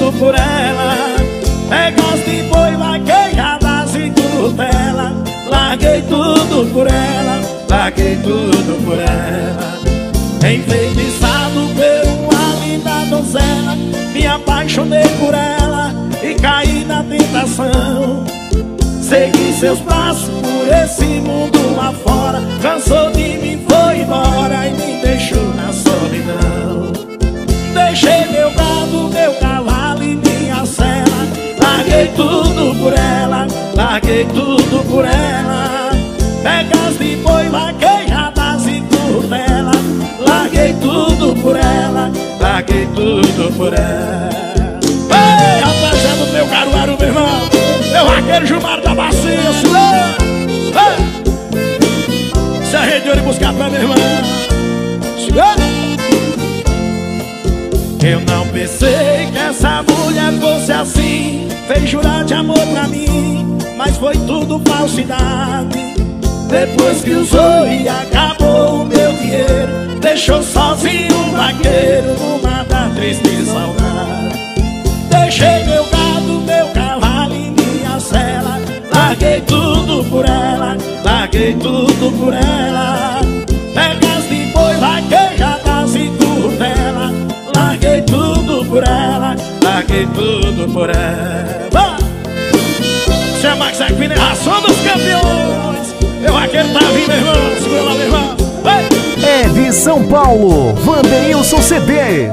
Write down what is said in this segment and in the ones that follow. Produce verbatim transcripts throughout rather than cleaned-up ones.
tudo por ela. Negócio de boi, vaquejadas e curtela. Larguei tudo por ela, larguei tudo por ela. Enfeitiçado por uma linda donzela, me apaixonei por ela e caí na tentação. Segui seus passos por esse mundo lá fora. Cansou de mim, foi embora e me deixou na solidão. Deixei meu gado, meu cavalo e minha cela. Larguei tudo por ela, larguei tudo por ela. Pegas de boi, vaquejadas e curtela. Larguei tudo por ela, larguei tudo por ela. Ei, rapaziada do meu Caruaru, meu irmão, meu vaqueiro Gilmar da Bacia, se arrediou de buscar pra meu irmão. Eu não pensei que essa mulher fosse assim. Fez jurar de amor pra mim, mas foi tudo falsidade. Depois que usou e acabou o meu dinheiro, deixou sozinho um vaqueiro numa da triste saudade. Deixei meu gado, meu cavalo e minha cela. Larguei tudo por ela, larguei tudo por ela. Pegas de boi, vaquejadas e curtela. Larguei tudo por ela, larguei tudo por ela. Chama Max Aquino, ração dos campeões. Meu vaqueiro tá vindo, meu irmão, segura lá, meu irmão. Ei! É de São Paulo, Wanderilson C D.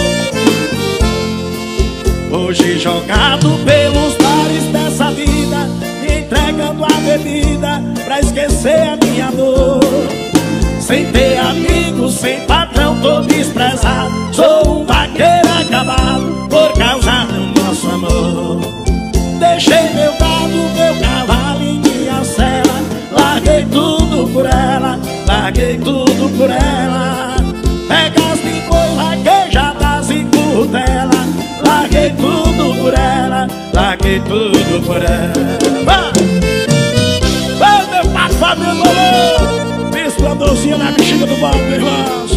Hoje jogado pelos bares dessa vida, me entregando a bebida pra esquecer a minha dor. Sem ter amigos, sem patrão, tô desprezado. Sou um vaqueiro acabado por causa do nosso amor. Deixei meu gado, meu cavalo e minha cela. Larguei tudo por ela, larguei tudo por ela. Pegas de boi, vaquejadas e curtela. Larguei tudo por ela, larguei tudo por ela. Vai, meu pai, Fábio Lolo, esplendorzinho na bexiga do banco, meu irmão.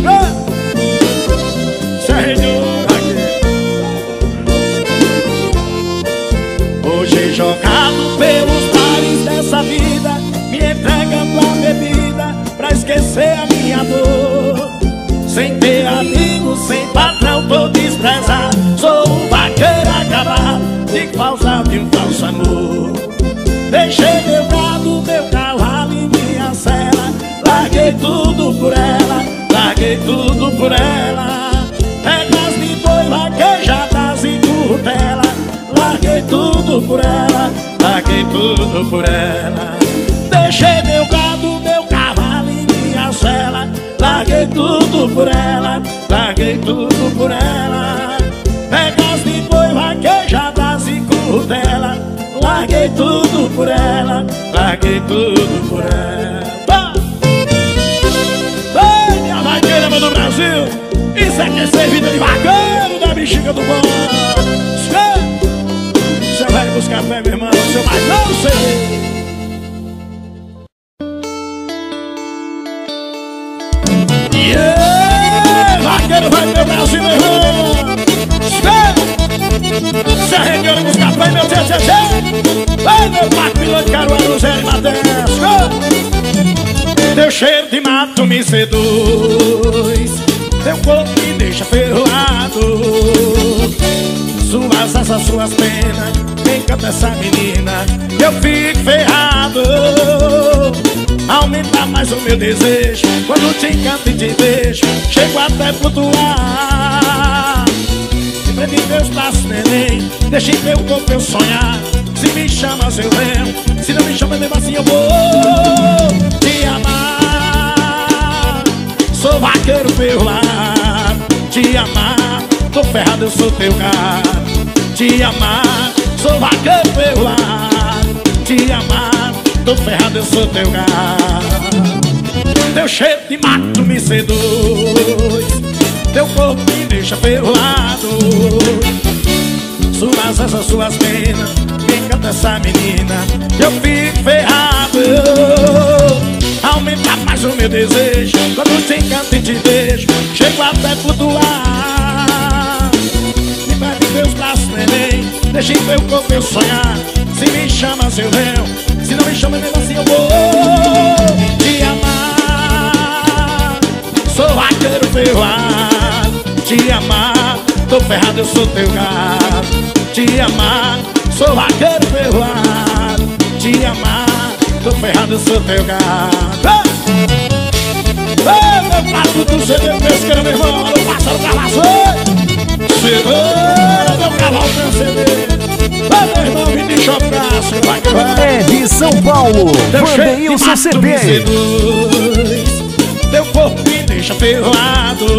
Se arrediou aqui. Hoje jogado pelos bares dessa vida, me entregando a bebida pra esquecer a minha dor. Sem ter amigos, sem patrão, tô desprezado. Sou um vaqueiro acabado de causa de um falso amor. Deixei meu gado, meu cavalo e minha cela. Larguei tudo por ela, larguei tudo por ela. Pegas de boi, vaquejadas e curtela. Larguei tudo por ela, larguei tudo por ela. Deixei meu gado, meu cavalo e minha cela. Larguei tudo por ela, larguei tudo por ela. Pegas de boi, vaquejadas e curtela. Larguei tudo por ela, larguei tudo por ela. Ei, minha vaqueira do Brasil, isso é que é ser vida de vaqueiro da bexiga do bom. Você vai buscar fé, meu irmão, seu mais não sei. Yeah, vaqueiro vai meu Brasil, meu irmão. Se arrendeu de buscar fé, meu tchê, tchê, tchê. Vai, meu pato, piloto de Caruaru, Zé de Mateus. Teu cheiro de mato me seduz, teu corpo me deixa ferroado. Suas asas, suas penas, me encanta essa menina, eu fico ferrado. Aumenta mais o meu desejo, quando te encanto e te vejo, chego até flutuar. Me prende em teus braços, neném, deixa em teu corpo eu sonhar. Se me chamas eu venho, se não me chamas mesmo assim eu vou te amar. Sou vaqueiro pelo lar, te amar. Tô ferrado, eu sou teu gato. Te amar, sou vaqueiro pelo lar. Te amar, tô ferrado, eu sou teu gato. Teu cheiro de mato me seduz, teu corpo me deixa ferroado. Suas asas, suas penas, me encanta essa menina, eu fico ferrado. Aumenta mais o meu desejo, quando te encanto e te vejo, chego até flutuar. Me pede teus braços, neném, deixe meu corpo eu sonhar. Se me chamas eu venho, se não me chama mesmo assim eu vou te amar. Sou vaqueiro ferroado, te amar. Tô ferrado, eu sou teu gato. Te amar, sou vaqueiro ferroado. Te amar, tô ferrado, eu sou teu gato. Ei, meu prato do C D pesqueiro, meu irmão. Olha o pássaro cavaçou. Segura meu cavalo meu C D. Ei, meu irmão, vim de chopraço, vai que vai. É de São Paulo, Vanderilson C D. Teu corpo me deixa ferroado.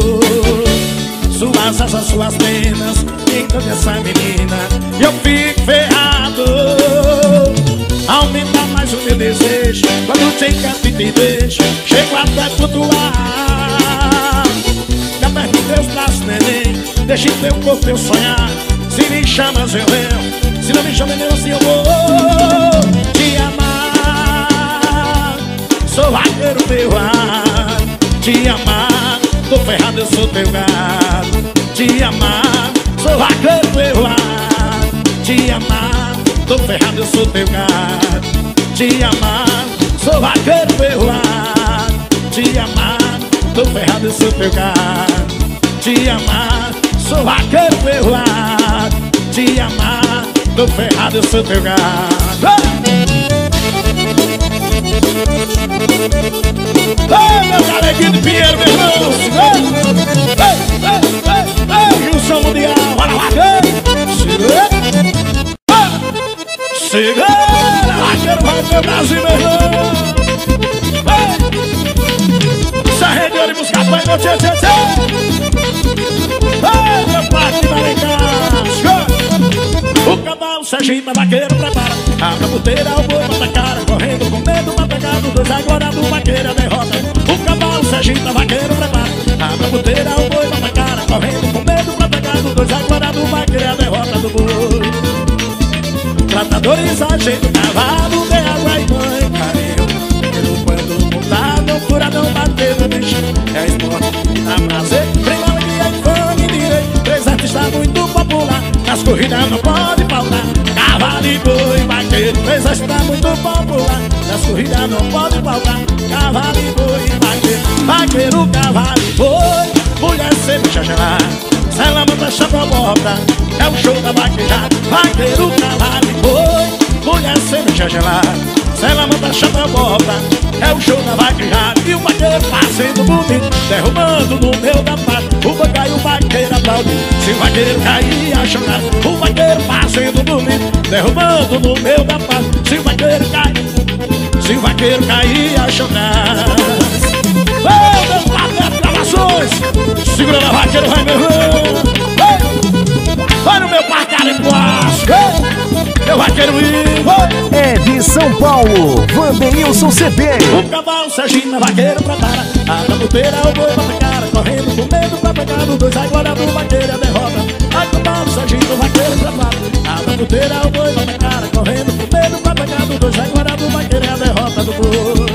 Suas asas, suas penas, então dessa menina eu fico ferrado. Aumenta mais o meu desejo, quando te encanto e te deixo, chego até flutuar. Me aperto teus braços, neném, deixe teu corpo eu sonhar. Se me chamas eu venho, se não me chamas nem assim eu vou te amar. Sou vaqueiro ferroado, te amar. Tô ferrado, eu sou teu gato. Te amar, sou vaqueiro ferroado. Te amar, tô ferrado, eu sou teu gato. Te amar, sou vaqueiro ferroado. Te amar, tô ferrado, eu sou teu gato. Te amar, sou vaqueiro ferroado. Te amar, tô ferrado, eu sou teu gato. Ei, meu galeguinho de Pinheiro, meu irmão. Ei, ei, ei, ei, ei, Gilson Mundial, olha lá, segura. Segura, vaqueiro, vai pro Brasil, meu irmão. Ei, Serra de Ouro e buscar pai, meu tchê, tchê, tchê. Ei, meu pai de Maricasco. O cavalo Serginho, vaqueiro, prepara. Abre a puteira, o boi mata a cara. Correndo com medo, mata gado. Dois agora do vaqueiro, a derrota. O cavalo Serginho, vaqueiro, prepara. Abre a puteira, o boi mata a cara. Correndo com medo, mata gado. Dois agora do vaqueiro, a derrota do boi. Tratadores ajeita o cavalo, dê água e mãe, carinho. Ele quando montar, não cura, não bater no bicho. É esporte, dá prazer. Prima, alegria, infame, direito. Três artistas muito popular. Nas corridas não pode faltar. Cavalo e boi, vaqueiro. Três artistas muito popular. Nas corridas não pode faltar. Cavalo e boi, vaqueiro. Vaqueiro, cavalo e boi. Mulher sempre gelada. Se ela manda chapa borda, é o show da vaquejada. Vaqueiro, cavalo e boi. Mulher sempre gelada. Se ela manda chapa borda, é o show da vaquejada. E o vaqueiro fazendo bonito, derrubando no meio da pata. O boi cai, o vaqueiro aplaude. Se o vaqueiro cair, a chorar. O vaqueiro fazendo bonito, derrubando no meio da pata. Se o vaqueiro cai, se o vaqueiro cair, a chorar. Ei, meu padre de gravações, segura na vaqueiro, vai meu irmão. Vai no meu parcado em plástico, meu vaqueiro Ivo. É de São Paulo, Vanderilson C D. O cavalo Serginho, vaqueiro prepara. Abre a puteira, o boi mata a cara. Correndo com medo pra pegar do dois. Agora do vaqueiro a derrota. Ai, cavalo Serginho, vaqueiro prepara. Abre a puteira, o boi mata a cara. Correndo com medo pra pegar do dois. Agora do vaqueiro a derrota do boi.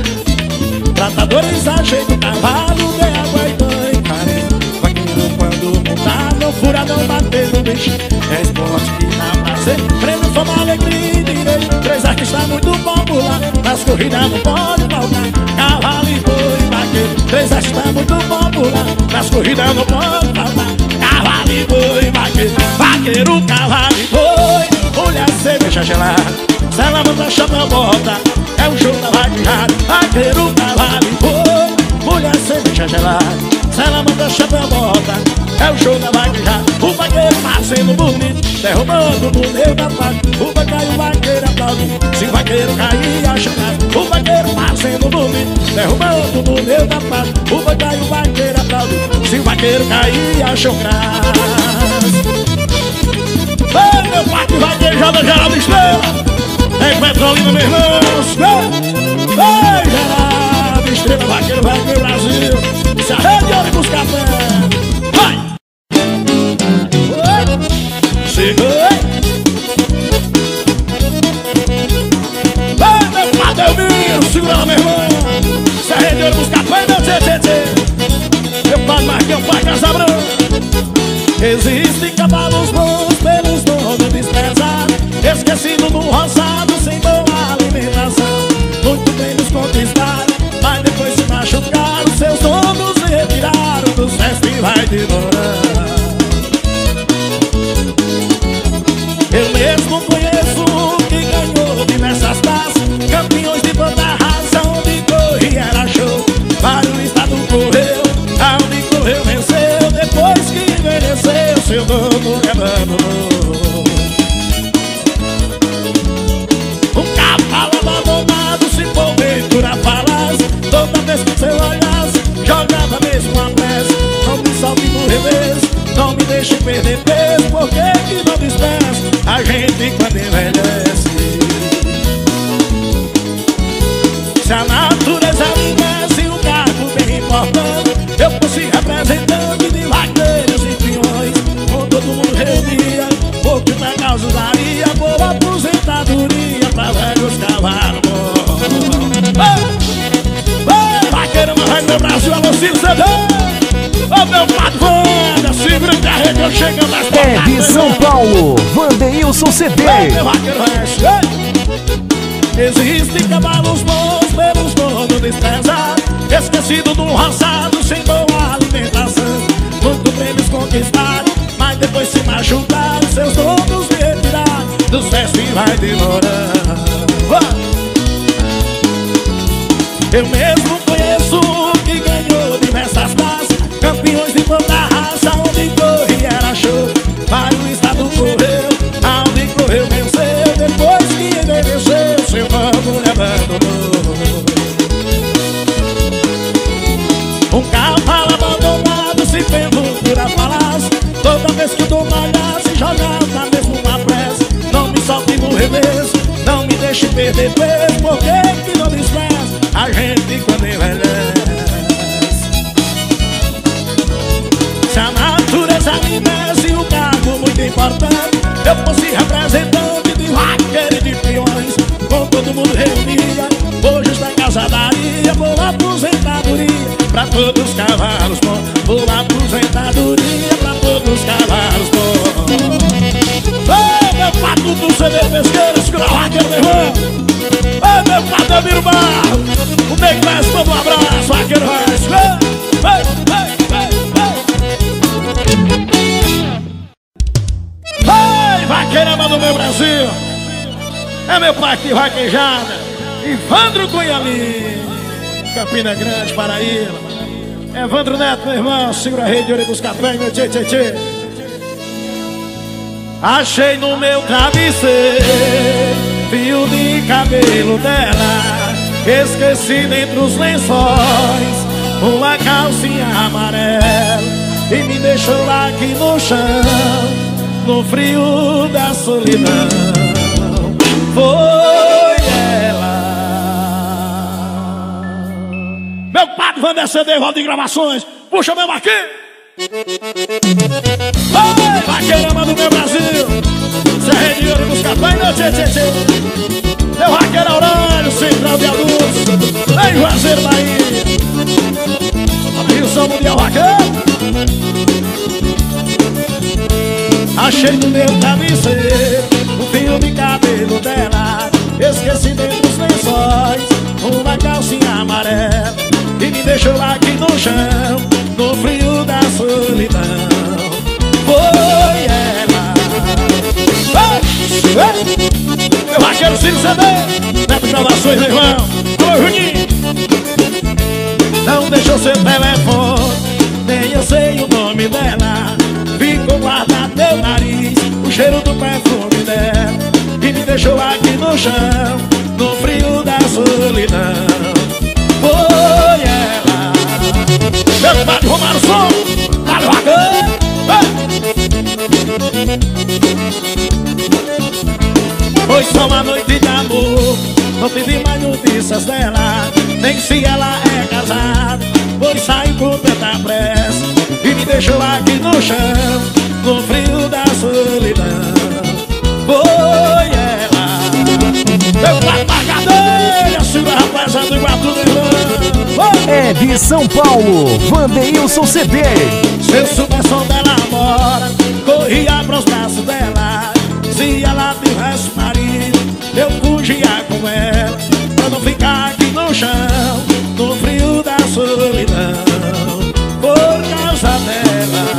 Tratadores ajeitam o cavalo, dê água e banho, carinho. Vaqueiro quando montar, não fura, não bater no bicho. É esporte que dá prazer. Prêmio, fama, alegria e direito. Três artistas muito popular. Nas corridas não pode faltar. Cavalo e boi, vaqueiro. Três artistas muito popular. Nas corridas não pode faltar. Cavalo e boi, vaqueiro. Vaqueiro, cavalo e boi. Mulher, cerveja gelada. Se ela manda chapa bota, é o show da vaquejada. Vaqueiro, cavalo e boi. Mulher, cerveja gelada. Se ela manda chapa bota, é o show da vaquejada. O vaqueiro fazendo bonito, derrubando no meio da pata. O vaqueiro, o vaqueiro aplaude. Se o vaqueiro cair, a chorar. O vaqueiro fazendo bonito, derrubando no meio da pata. O vaqueiro, o vaqueiro aplaude. Se o vaqueiro cair, a chorar. Ei, meu parque vaquejada, Geraldo Estrela. Em Petrolina, meu irmão. Ei, Geraldo Estrela, vaqueiro, vai pro Brasil. Se arrede, olha e busca fé. Vai! Segura! Ei, meu padre Elmiro, segura lá, meu irmão. Se arrede, olha e busca fé, meu tchê, tchê, tchê. Meu padre Marquinhos, pai Casa Branca. Existem cavalos bons pelos donos. demorar. Eu mesmo conheço que ganhou diversas taças, campeões de toda a raça, onde corria era show. Para o estado correu, aonde correu venceu. Depois que envelheceu, seu dono abandonou. Um cavalo abandonado, se porventura falasse, toda vez que você olhasse, jogava mesmo a peça. Não me salve no revés, não me deixe perder peso, porque que não despeça a gente quando envelhece. Se a natureza me desse um cargo bem importante, eu fosse representante de vaqueiros e peões, com todo mundo reunia, porque pra causa daria boa aposentadoria pra velhos cavalos bons. Vaqueiro, mas vai meu Brasil, alô Ciro C D. Ô meu patrão, segura que a rede eu chegando nas portas. É de São Paulo, Vanderilson C D. Meu vaqueiro é. Existem cavalos bons pelos donos desprezados, esquecido do roçado, sem boa alimentação. Muitos prêmios conquistados, mas depois se machucaram, seus donos se retiraram dos festivais de Morão. Eu mesmo conheço que ganhou diversas taças, campeões de toda a raça, onde corria era show. Para o estado correu, aonde correu venceu. Depois que envelheceu, seu nome lhe abandonou. Um cavalo abandonado, se porventura falasse, toda vez que o dono olhasse, jogava na mesma pressa. Não me solte no revés, não me deixe perder peso, porque que não despreça a gente quando envelhece. Se a natureza me desse um cargo muito importante, eu fosse representante de vaqueiro e de peões, com todo mundo reunia, hoje está casa daria boa aposentadoria pra todos os cavalos bons. Boa aposentadoria pra todos os cavalos bons. Ô meu pato do C D Pesqueiro, segura a vaqueiro, meu irmão. Ô meu pato Amiro Barro, o nego vai se todo um abraço, vaqueiro Reis. Vai, vai, vai, vai. Vai, vaqueirama do meu Brasil. É meu pai que vaquejada, Ivandro Cunhalim, Campina Grande, Paraíba. Evandro Neto, meu irmão, segura a rede de olho dos cafés, meu tchê, tchê, tchê. Achei no meu travesseiro fio de cabelo dela, esqueci entre os lençóis uma calcinha amarela, e me deixou aqui no chão, no frio da solidão. Foi ela. Meu pato Vander C D, Valdir Gravações, puxa mesmo aqui. Oi, vaqueirama do meu Brasil, Serra de Ouro dos Capães, meu tchê, tchê, tchê. Meu vaqueiro Aurélio, Central de Adultos, em Juazeiro, Bahia. Rio São Mundial Vaqueiro. Achei no meu travesseiro o fio de cabelo dela, esqueci dentro dos lençóis uma calcinha amarela, e me deixou aqui no chão, no frio da solidão. Foi ela. Ei, ei, meu vaqueiro Ciro C D, Neto Gravações, meu irmão. Alô, Juninho. Não deixou seu telefone, nem eu sei o nome dela. Ficou guardado meu nariz, o cheiro do perfume dela, e me deixou aqui no chão, no frio da solidão. Foi ela. Meu pai Romário Som, tá bacana. Foi só uma noite de amor, não tive mais notícias dela, nem se ela é casada, pois saiu com tanta pressa, e me deixou aqui no chão, no frio da solidão. Foi ela. Meu pai Pagadeira, segura a rapaziada do Iguatu do irmão. É de São Paulo, Vanderilson C D. Se eu soubesse onde ela mora, corria pros braços dela. Se ela tivesse marido, eu fugia com ela, pra não ficar aqui no chão, no frio da solidão. Por causa dela.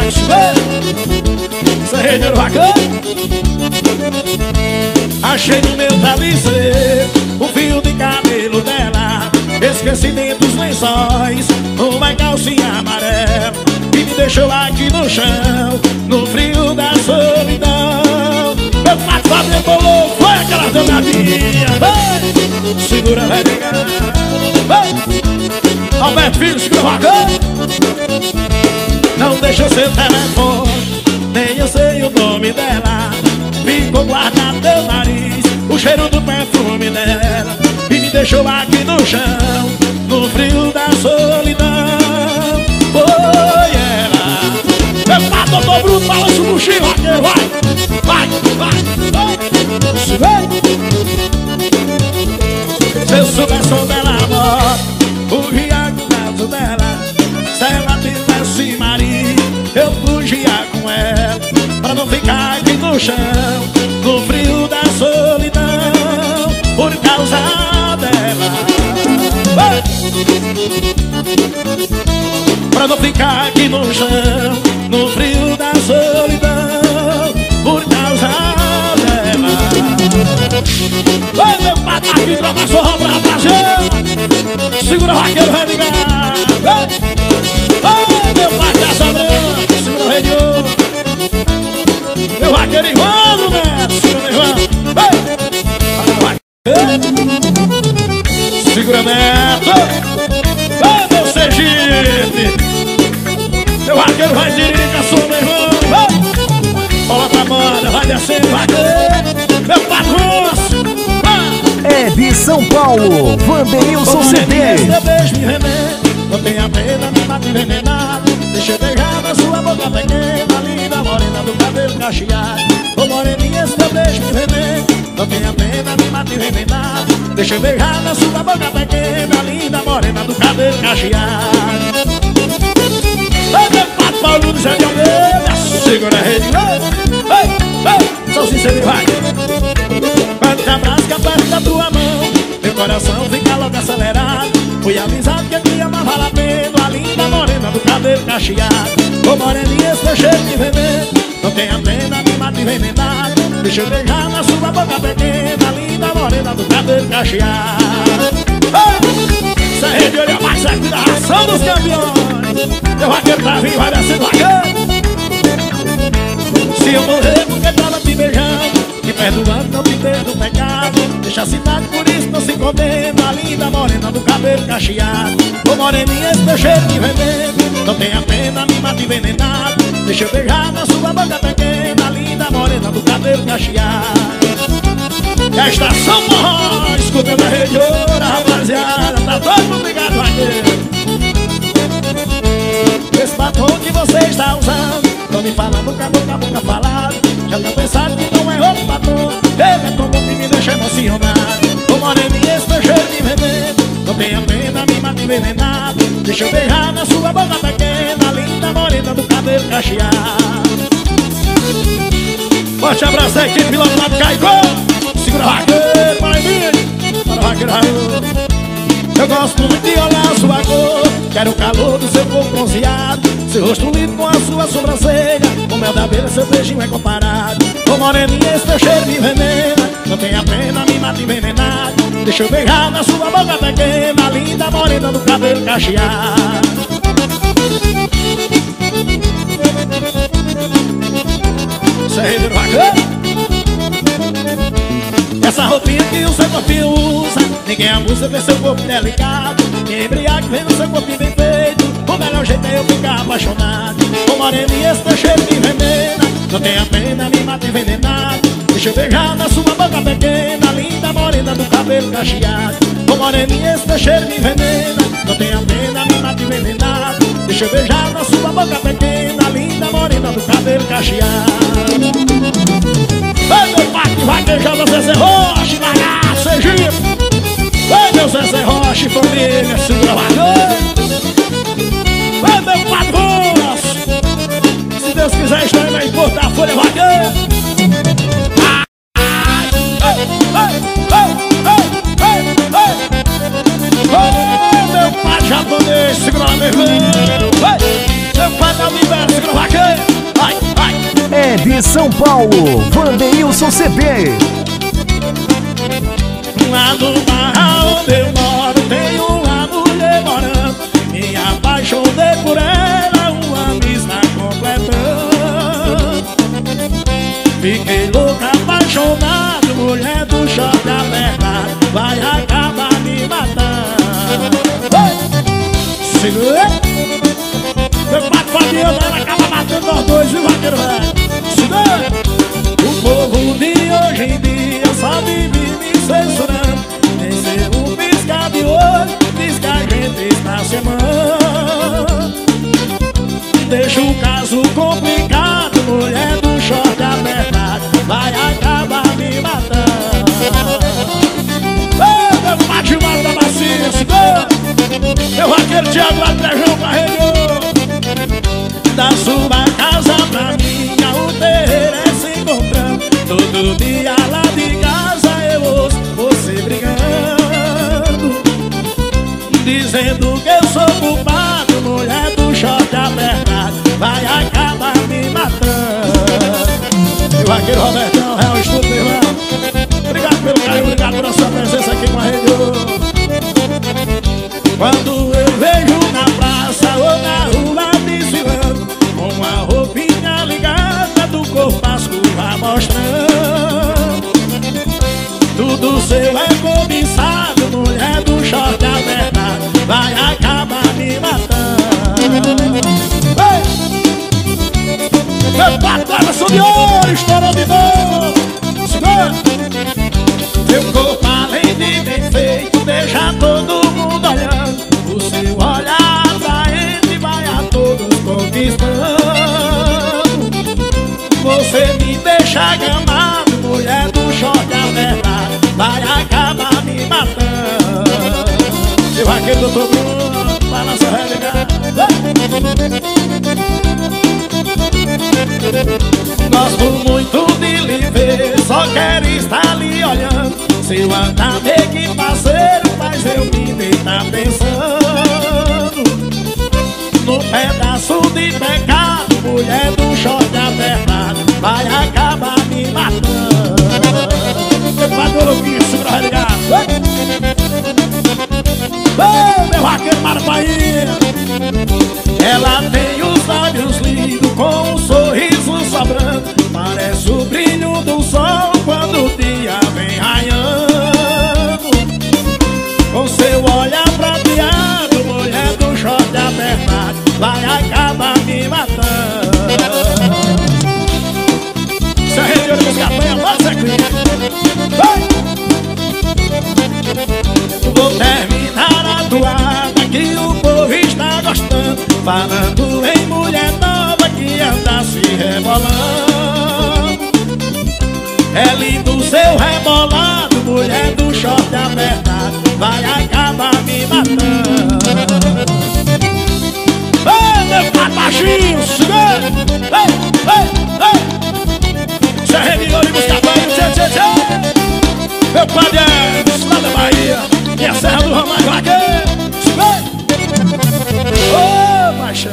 Max, essa rede era bacana. Achei no meu travesseiro o fio de cabelo dela. Esqueci dentro dos lençóis uma calcinha amarela que me deixou aqui no chão, no frio da solidão. Meu pato Fábio bolou, foi aquela danadinha. Vai, segura, vai pegar. Vai, Alberto Filho, segura o vagão. Não deixa o seu telefone, nem eu sei o nome dela. Ficou guardado teu nariz, o cheiro do perfume dela, e me deixou aqui no chão, no frio da solidão. Foi ela. Meu pato, doutor Bruno, balança o buchinho, vaqueiro, vai, vai, vai, vai. Se vem. Se eu soubesse onde ela mora, fugia com o caso dela. Se ela tivesse marido, eu fugia com ela, pra não ficar aqui no chão, no frio da solidão, por causa dela. Vai! Pra não ficar aqui no chão, no frio da solidão, por causa dela. Vai, meu pato, aqui troca sorra pra prazer. Segura o vaqueiro, vai ligar. Vai, vai, meu pato, essa branca, segura o rei de ouro. Meu vaqueiro Ivano, né? Segura, Ivano. Vai, segura, Neto. Vai, meu Sergipe. Meu vaqueiro vai dirigir com a sua, meu irmão. Vai, bola pra banda, vai descendo, vaqueiro. Meu patrônio. É de São Paulo, Vanderilson C D. Meu beijo me remete, não tenha pena, me mata envenenado. Deixa eu beijar na sua boca pequena, linda morena do cabelo cacheado. Ô moreninha, esse teu beijo me remete, não tenha pena, me mata envenenado. Deixa eu beijar na sua boca pequena, linda morena do cabelo cacheado. Ei, meu pato Paulo do Zé de Almeida, segura a rede, ei, ei, sou sincero e vai. Quando te abraço que aperto da tua mão, meu coração fica logo acelerado. Fui avisado que aqui amava latendo a linda morena do cabelo cacheado. Ô moreninha, esse teu cheiro de veneno, não tenha pena, me mata envenenado. Deixa eu beijar na sua boca pequena, linda morena do cabelo cacheado. Essa rede olha mais certo da ração dos campeões. Meu vaqueiro tá vivo, vai descendo vaqueiro. Se eu morrer porque tava te beijando, me perdoando, não te dei do pecado. Deixa a cidade, por isso não se condena, a linda morena do cabelo cacheado. Ô moreninha, esse teu cheiro de veneno, não tenha pena, me mata envenenado. Deixa eu beijar na sua boca pequena, a linda morena do cabelo cacheado. E a estação morró, escutando a rede ouro, rapaziada, tá todo mundo ligado, vaqueiro. Esse batom que você está usando, tô me falando com a boca, a boca falada. Já tô pensando que não é outro batom, ele é como que me deixa emocionado. Ô moreninha, esse teu cheiro de veneno, não tenha pena, me mata envenenado. Deixa eu beijar na sua boca pequena, linda morena do cabelo cacheado. Forte abraço à equipe piloto lá do Caicó. Segura a vaqueiro, para mim, para o vaqueiro Raul. Eu gosto muito de olhar a sua cor, quero o calor do seu corpo bronzeado, seu rosto lindo com a sua sobrancelha, o mel da abelha, seu beijinho é comparado. Ô moreninha, esse teu cheiro me envenena, não tenha pena, me mata envenenado. Deixa eu beijar na sua boca pequena, linda morena do cabelo cacheado. Você é rei do vaqueiro. Essa roupinha que o seu corpinho usa, ninguém abusa, vê seu corpo delicado. Quem embriaga vê no seu corpo bem feito, o melhor jeito é eu ficar apaixonado. Ô moreninha, esse teu cheiro me envenena, não tenha pena, me mata envenenado. Deixa eu beijar na sua boca pequena, linda morena do cabelo cacheado. Ô moreninha, esse teu cheiro me envenena, não tenha pena, me mata envenenado. Deixa eu beijar na sua boca pequena, linda morena do cabelo cacheado. Vai, meu pai que vai beijar no Zezé Rocha, bagaço, Sergipe. Vai, meu Zezé Rocha e família, segura a vaqueiro. Vai, meu patrão, se Deus quiser, estarei vai importar a folha vaqueiro. Vai, meu pai japonês, segura lá, meu irmão. Vai. Meu pai da universo, segura o vaqueiro. Vai, vai. É de São Paulo, Vanderilson C D. Lá no bairro onde eu moro tem uma mulher morando. Me apaixonei por ela, um ano está completando. Fiquei louco, apaixonado, mulher do shopping apertado, vai acabar me matando. Segura. Meu pai Fabiano, ela acaba matando nós dois, viu, vaqueiro velho? Segura. O povo de hoje em dia só vive me censurando. Nem ser um piscar de olho, diz que a gente está se amando. Deixa o caso complicado, mulher do short apertado, vai acabar me matando. Ô, meu pátio mal da bacia, segura. Meu vaqueiro Thiago Atrejão carregou. Da sua casa pra minha, o terreiro é se encontrando. Todo dia lá de casa eu ouço você brigando, dizendo que eu sou culpado, mulher do short apertado, vai acabar me matando. Meu vaqueiro Robertão, Real Estudo, meu irmão. Obrigado pelo carinho, obrigado pela sua presença aqui com a rede. Quando eu vejo na praça ou na rua desfilando, com uma roupinha ligada do corpo as curvas mostrando, tudo seu é cobiçado, mulher do short apertado, vai acabar me matando. Ei! Meu pato Everson de ouro estourou de novo. Segura! Meu corpo além de bem feito deixa todo mundo olhando. O seu olhar atraente vai a todos conquistando. Você me deixa gamado, mulher do short apertado, vai acabar me matando. Meu vaqueiro doutor Bruno, balança religado. Gosto muito de lhe ver, só quero estar lhe olhando. Seu andar meio que parceiro faz eu me deitar pensando no pedaço de pecado, mulher do short apertado, vai acabar me matando. Vai do louquinho, segura a religado. Ô, meu vaqueiro para Bahia. Ela tem os lábios lindos com um sorriso sobrando, parece o brilho do sol quando o dia vem raiando. Com seu olhar prateado, mulher do short apertado, vai acabar me matando. Se a região dos capanhas, bota aqui. Vou terminar a toada que o povo está gostando, falando em mulher nova que anda se rebolando. É lindo seu rebolado, mulher do short apertado, vai acabar me matando. Ei, meu papachinho, segura! Ei, ei, ei! Se arrepiou e busca banho, tchê, tchê, tchê! Meu padre é lá da Bahia, e a Serra do Ramalho Vaqueiro, segura! Ô, oh, paixão!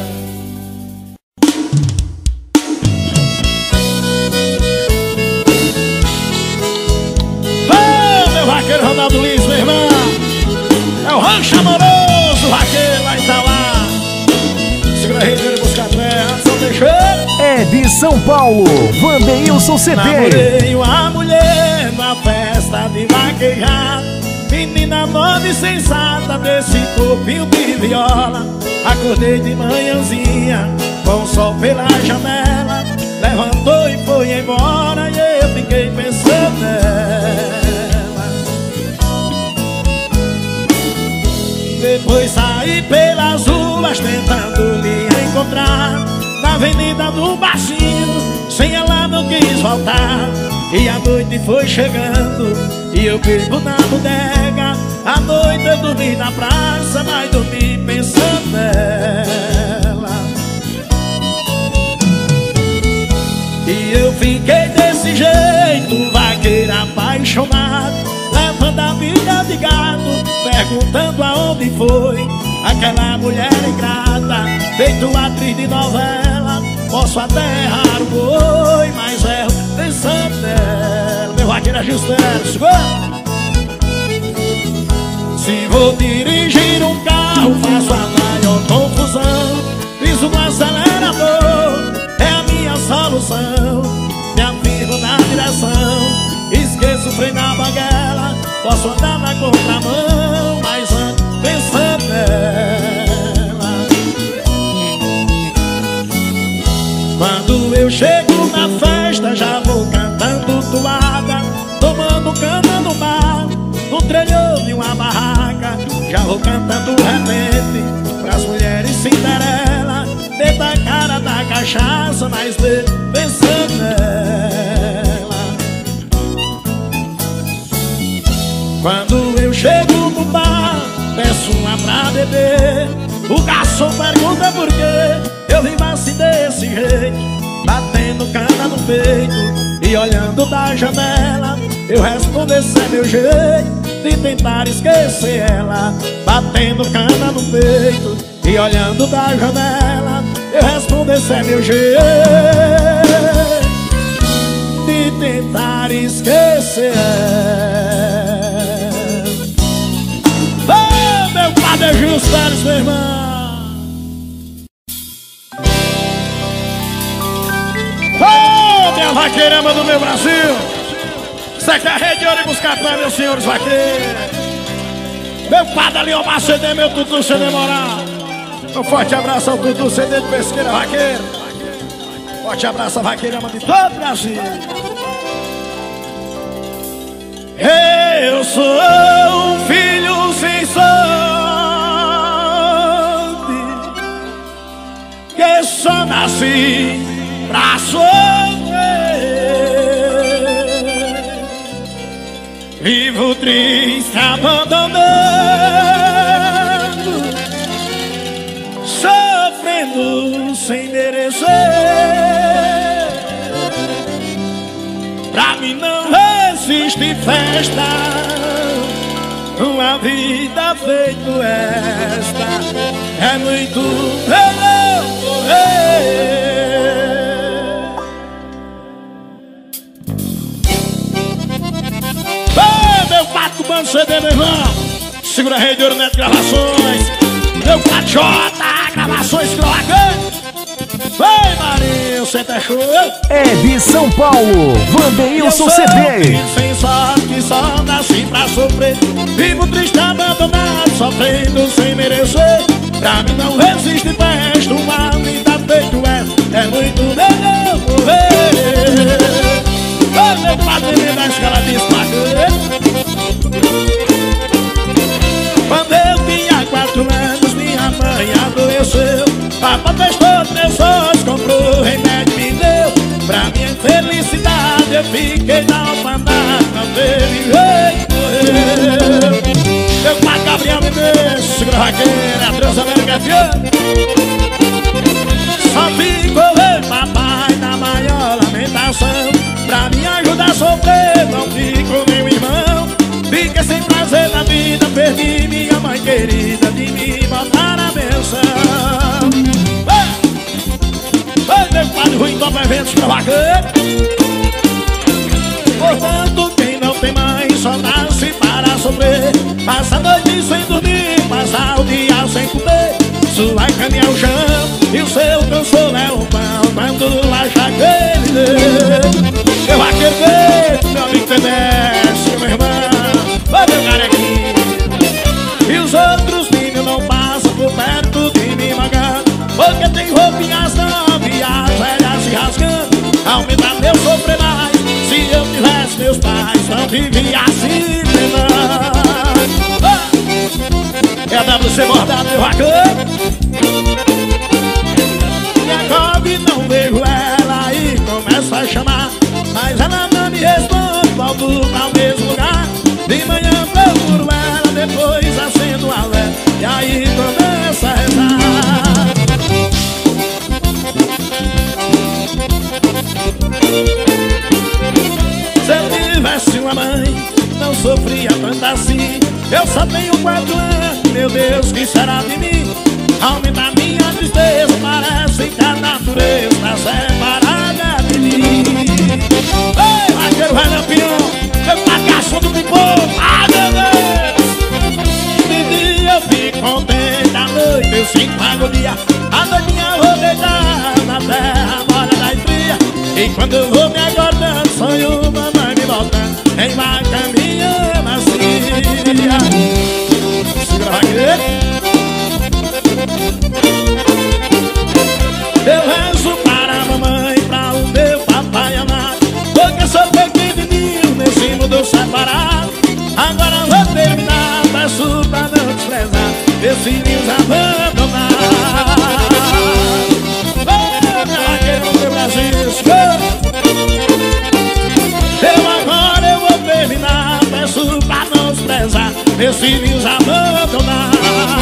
Vaqueiro Ronaldo Luiz, meu irmão. É o rancho amoroso, vaqueiro lá em Itauá. Segura a rede, ele busca a terra, São Teixeira. É de São Paulo, Vanderilson C D. Namorei uma mulher numa festa de vaquejada, menina nova e sensata desse corpinho de viola. Acordei de manhãzinha com o sol pela janela, levantou e foi embora e eu fiquei pensando nela. Depois saí pelas ruas tentando lhe encontrar, na avenida do Baixinho, sem ela não quis voltar. E a noite foi chegando e eu bebo na bodega. À noite eu dormi na praça, mas dormi pensando nela. E eu fiquei desse jeito, vaqueiro apaixonado, levando a vida de gado, perguntando aonde foi. aquela mulher ingrata, feito atriz de novela. Posso até errar o boi, mas erro pensando nela. Meu vaqueiro é Juscelio, se vou dirigir um carro, faço a maior confusão. Piso no acelerador, é a minha solução. Me afirmo na direção, esqueço o freio na banguela. Posso andar na contramão, mas ando pensando nela. Quando eu chego na festa, já vou cantando toada, tomando cana no bar, no trelhão de uma barraca. Já vou cantando repente pras mulheres Cinderela, dentro da cara da cachaça, mas pensando nela. Quando eu chego no bar, peço uma pra beber. O garçom pergunta por quê eu vivo assim desse jeito, batendo cana no peito e olhando da janela. Eu respondo, esse é meu jeito de tentar esquecer ela, batendo cana no peito e olhando da janela. Eu respondo, esse é meu jeito de tentar esquecer ela. Oh, meu padre Juscelio, meu irmão. Oh, minha vaqueirama do meu Brasil. Você quer rede de ouro e buscar pra meus senhores vaqueiros. Meu padre Leon Macedo, meu Tutu C D Moral. Um forte abraço ao Tutu C D de Pesqueira Vaqueira. Forte abraço à vaqueirama de todo o Brasil. Eu sou um filho sem sorte, que só nasci pra sofrer. Vivo triste, abandonando, sofrendo sem merecer. Pra mim não existe festa, uma vida feito esta. É muito melhor morrer. Meu pato Bando C D, meu irmão. Segura a rede de Ouro Neto Gravações. Meu pato J, Gravações Croacante. Vem, Marinho, senta show. É de São Paulo, Vanderilson C D. Sem sorte, que só nasci pra sofrer. Vivo triste, abandonado, sofrendo sem merecer. Pra mim não existe festa, uma vida feito essa. É muito melhor morrer. Ô, meu padrinho da escala de esmaga. Quando eu tinha quatro anos, minha mãe adoeceu. Papai testou três olhos, comprou remédio e me deu. Pra minha felicidade eu fiquei na orfandade. Não teve jeito, morreu. Meu pai Gabriel Mendes, segura a vaqueira, a Transamérica F M. Só ficou eu, papai, na maior lamentação. Pra me ajudar a sofrer, não ficou meu irmão. Fiquei sem prazer na vida, perdi minha mãe querida, de me botar na benção. Oi, meu padre ruim, top eventos pra vaqueiro. Portanto, quem não tem mãe só nasce para sofrer. Passa a noite sem dormir, passa o dia sem comer. Sua cama é o chão e o seu consolo é o pão. Quando acha que ele deu. Meu vaqueiro feito, meu amigo Tedesco, meu irmão. Ô, meu carequinho. E os outros meninos não passam por perto de me magar, porque tem roupinhas novinhas, velhas se rasgando. Aumenta meu sofrer mais. Se eu tivesse meus pais, não vivia assim, não. É a W C bordado, meu vaqueiro. E a Kobe não vejo ela e começa a chamar, mas ela não me responde, volto para o mesmo lugar. De manhã procuro ela, depois acendo a vela e aí começa a rezar. Se eu tivesse uma mãe, não sofria tanto assim. Eu só tenho quatro anos meu Deus, que será de mim? Aumenta a minha tristeza, parece que a natureza está separada de mim. Ei, vaqueiro, vai meu pinhão, meu bagaço do pipoco. Ah, meu Deus! De dia eu fico contente, à noite eu sinto agonia. A noitinha eu vou deitar na terra, mora da fria. E quando eu vou me acordando, sonho mamãe me voltando em uma caminha macia. Segura aqui. Eu rezo para a mamãe, para o meu papai amado, porque sou pequenininho nesse mundo separado. Agora vou terminar, peço pra não desprezar meus filhos abandonados. Oh, meu vaqueiro, meu Brasil, eu agora eu vou terminar, peço pra não desprezar meus filhos abandonados.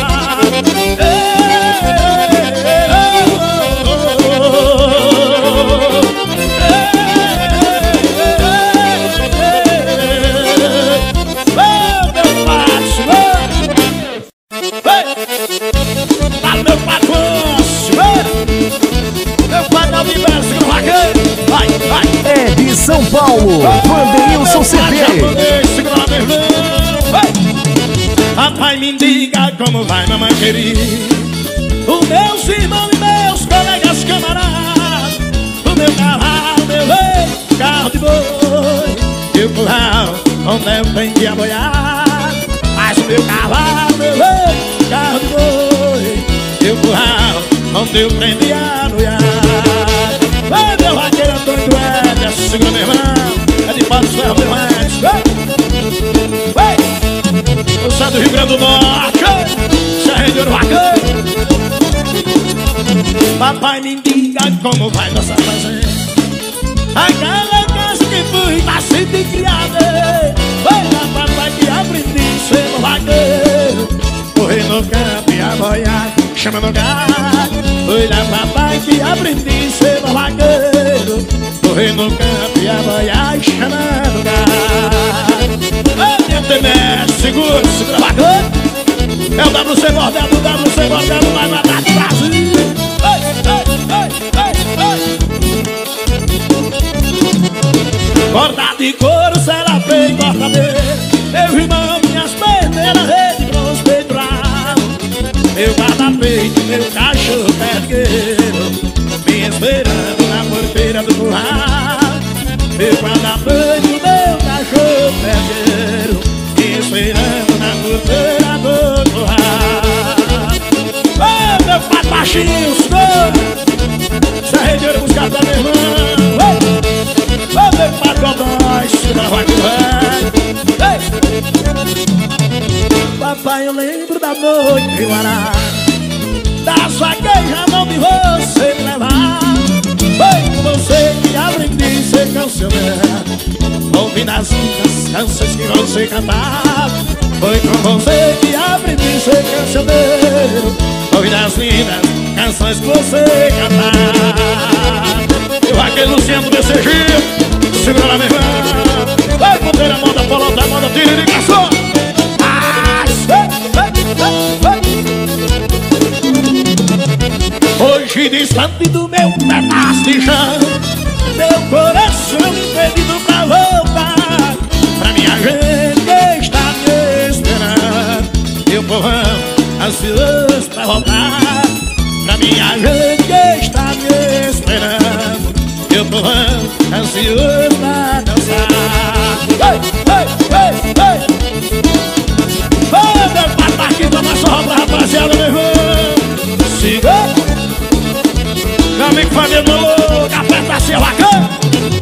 É de São Paulo, Vanderilson C D. Papai, me diga como vai, mamãe querida. Os meus irmãos e meus colegas camaradas, o meu cavalo, meu rei, carro de boi, e o curral onde eu tenho que aboiar. Mas o meu cavalo, meu rei, carro de boi, e o curral onde eu tenho que aboiar. Vai, meu vaqueiro Antônio Duélia, segura meu irmão, é de Patos Ferro, meu antes. Vai, eu sou do Rio Grande do Norte, Serra de Ouro Vaqueiro. Papai, me diga como vai nossa fazenda, aquela casa que fui nascido e criado. Foi lá, papai, que aprendi a ser um vaqueiro, correr no campo e aboiar, chama no gado. Foi lá, papai, que aprendi a ser um vaqueiro, correr no campo e aboiar, chama no gado. Ô, minha temer, segura, segura a vaqueiro. É o W C Bordel, o W C Bordel vai matar do Brasil. Ei, ei, ei, ei, ei. Corda de couro, será bem cortadeira. Meu irmão, minhas pernas, rede com os peitos ralos. Meu guarda-peito, meu cachorro pergueiro, me esperando na porteira do curral. Meu guarda-peito, meu cachorro pergueiro, me esperando na porteira do curral. Ô, meu pai baixinho, Serra de Ouro buscar pra meu irmão. Ô, meu pai Godói, segura vai que vai. Papai, eu lembro da noite em Arara, das vaquejas onde você me levar. Foi com você que aprendi a ser cancioneiro, ouvindo as lindas canções que você cantava. Foi com você que aprendi a ser cancioneiro, ouvindo as lindas canções que você cantava. Eu vaqueiro Luciano B C G, segura lá, meu irmão. Vai, ponteira, moda, polota, moda, tira de garçom. Hoje distante do meu pedaço de chão, meu coração impedido pra voltar pra minha gente que está me esperando. Meu povão ansioso pra voltar pra minha gente que está me esperando. Meu povão ansioso pra dançar. Ei, ei, ei, ei. Ô, meu papai aqui, toma só pra rapaziada, meu irmão. Siga. Meu amigo família do louco, aperta seu bacana.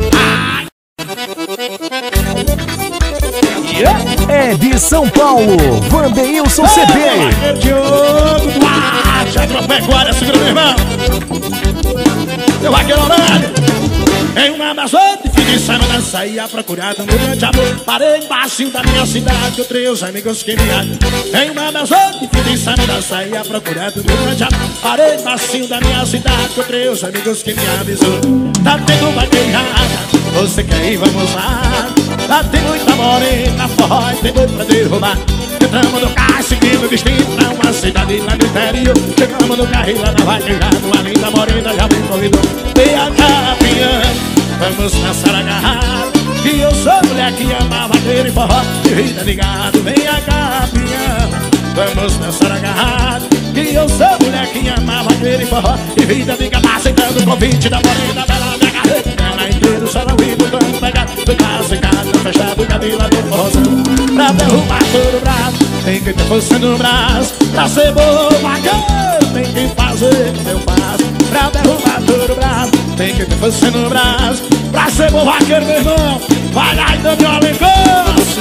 É de São Paulo, Vanderilson C D. Diogo Duarte, agropecuária, segura meu irmão. Meu vaqueiro horário. Em uma das outras, fim de semana, saí a procurar um grande amor. Parei embaixo da minha cidade, outros os amigos que me acham. Em uma das outras, fim de semana, saí a procurar um grande amor. Parei embaixo da minha cidade, outros os amigos que me avisou. Tá tendo vaquejada, você quer ir, vamos lá. Lá tem muita morena, forró e tem boi pra derrubar. Entramos no carro seguindo destino pra uma cidade lá do interior. Chegamos no carro e lá na vaquejada, uma linda morena já me convidou. Vem a capinha, vamos dançar agarrado, que eu sou mulher que ama vaqueiro e forró de vida de gado. Vem a capinha, vamos dançar agarrado, que eu sou mulher que ama vaqueiro e forró de vida de gado. Aceitando o convite da morena, bela minha carreira, ela inteira o salão e botando pegado. Do caso em casa, fechado, cabelo do forrozão. Pra derrubar todo o braço, tem que ter força no braço. Pra ser bom vaqueiro, tem que fazer como eu faço. Pra derrubar todo o braço, tem que ter força no braço. Pra ser bom vaqueiro, meu irmão, vai lá e dá meu alencoço.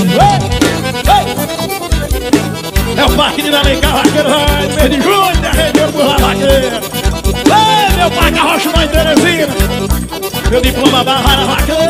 É o Parque de Alencar, vaqueiro, vai, mês de junho, derreteu por lá, vaqueiro. Ei, meu pai Carrocha, mãe Teresina, meu diploma barra na vaqueiro.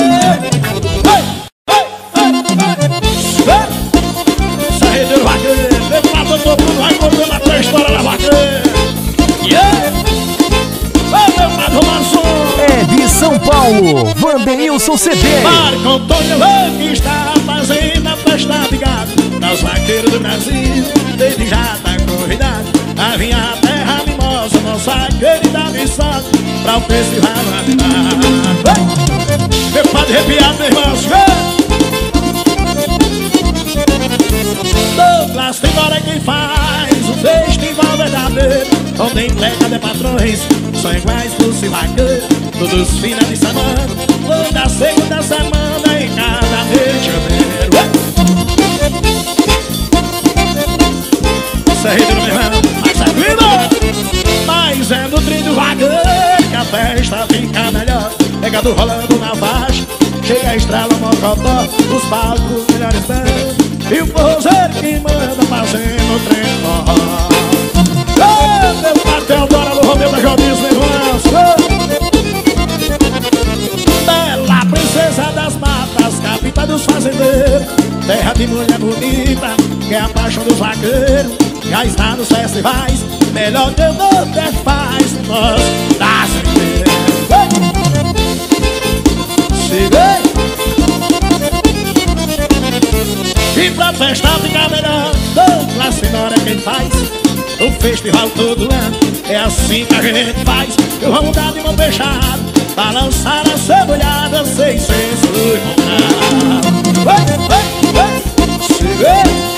Sarredeiro vaqueiro, meu lado todo mundo vai contando a tua história da vaqueiro. Yeah! Ô, meu lado Marçom é de São Paulo, Vandeilson C D. Marco Antônio que está fazendo a festa de gado das vaqueiros do Brasil, desde já tá convidado a vir à terra mimosa, nossa querida missão, pra o festival animar. Meu padre arrepiado, meu irmão, Douglas tem hora quem faz o festival verdadeiro, onde entrega de patrões são iguais pro vaqueiro. Todos os finais de semana, toda segunda semana, em cada mês de janeiro. Sarredeiro, meu irmão, mas é vindo, mas é no trilho vaqueiro que a festa fica melhor. Pegado rolando na faixa, chega a estrela mocotó, os palcos melhores bandos e o forrozeiro que manda fazendo o trem forró. Ô, meu patel agora no Romeu da Jobis, meu irmão. Bela princesa das matas, capital dos fazendeiros, terra de mulher bonita, que é a paixão dos vaqueiros. Já está nos festivais, melhor que o Nordeste faz, nós da Centeira. Se vê, e pra festa ficar melhor, Douglas Senhora é quem faz o festival todo ano. É assim que a gente faz. Eu vou mudar de mão fechada, balançar a cebulhada sem senso e vontade. Se vê,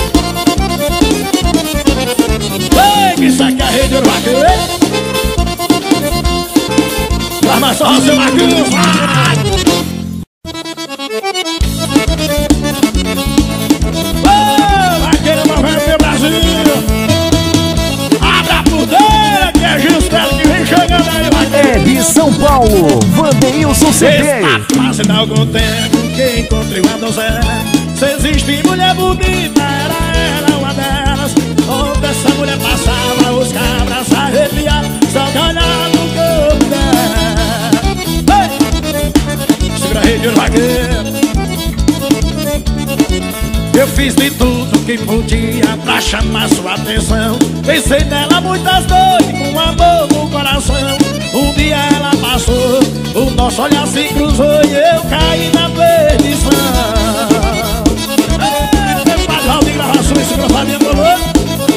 que isso aqui é a rede do vaqueiro. Arma só seu vaqueiro, vai! Ô, vaqueiro, não vai pro Brasil. Abra a porteira que é Gilstelo que vem chegando aí, vaqueiro. É de São Paulo, Vandeilson C D. Está fazendo algum tempo que encontrei uma donzela. Se existe mulher bonita, era ela uma delas. Onde essa mulher passava, os cabras arrepiavam, só de olhar no corpo dela. Ei! Segura a rede do vaqueiro. Eu fiz de tudo que podia pra chamar sua atenção. Pensei nela muitas noites, com amor no coração. Um dia ela passou, o nosso olhar se cruzou e eu caí na perdição. Ei, meu casal de gravações, segura a minha bolota.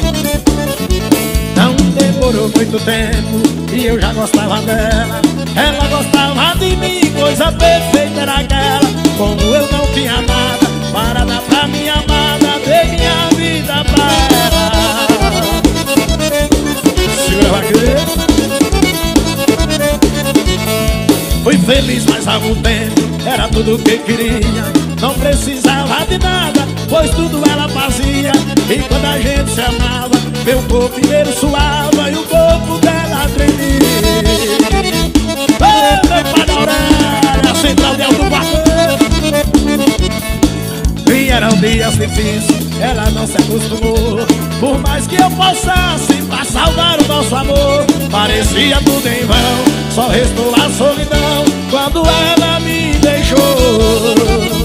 Não demorou muito tempo e eu já gostava dela. Ela gostava de mim, coisa perfeita era aquela. Como eu não tinha nada para dar pra minha amada, dei minha vida pra ela. Segura a vaqueira. Fui feliz mais algum tempo, era tudo que queria. Não precisava de nada, pois tudo ela fazia. E quando a gente se amava, meu corpo primeiro suava e o corpo dela tremia. Ei, meu pai da orelha, a central de alto vaqueiro. Vieram dias difíceis, ela não se acostumou. Por mais que eu forçasse pra salvar o nosso amor, parecia tudo em vão, só restou a solidão quando ela me deixou.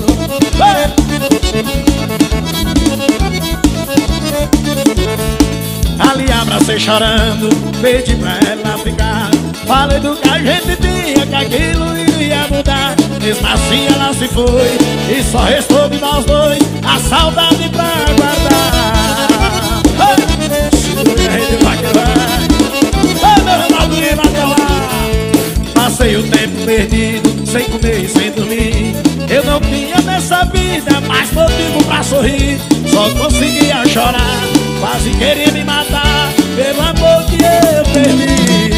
Ali abracei chorando, pedi pra ela ficar. Falei do que a gente tinha, que aquilo iria mudar. mesmo assim ela se foi, e só restou de nós dois a saudade pra guardar. Segura aí de vaqueira, ô meu Ronaldo Lima, até lá. Passei o tempo perdido, sem comer e sem dormir. Eu não tinha nessa vida mais motivo pra sorrir. Só conseguia chorar, quase queria me matar pelo amor que eu perdi.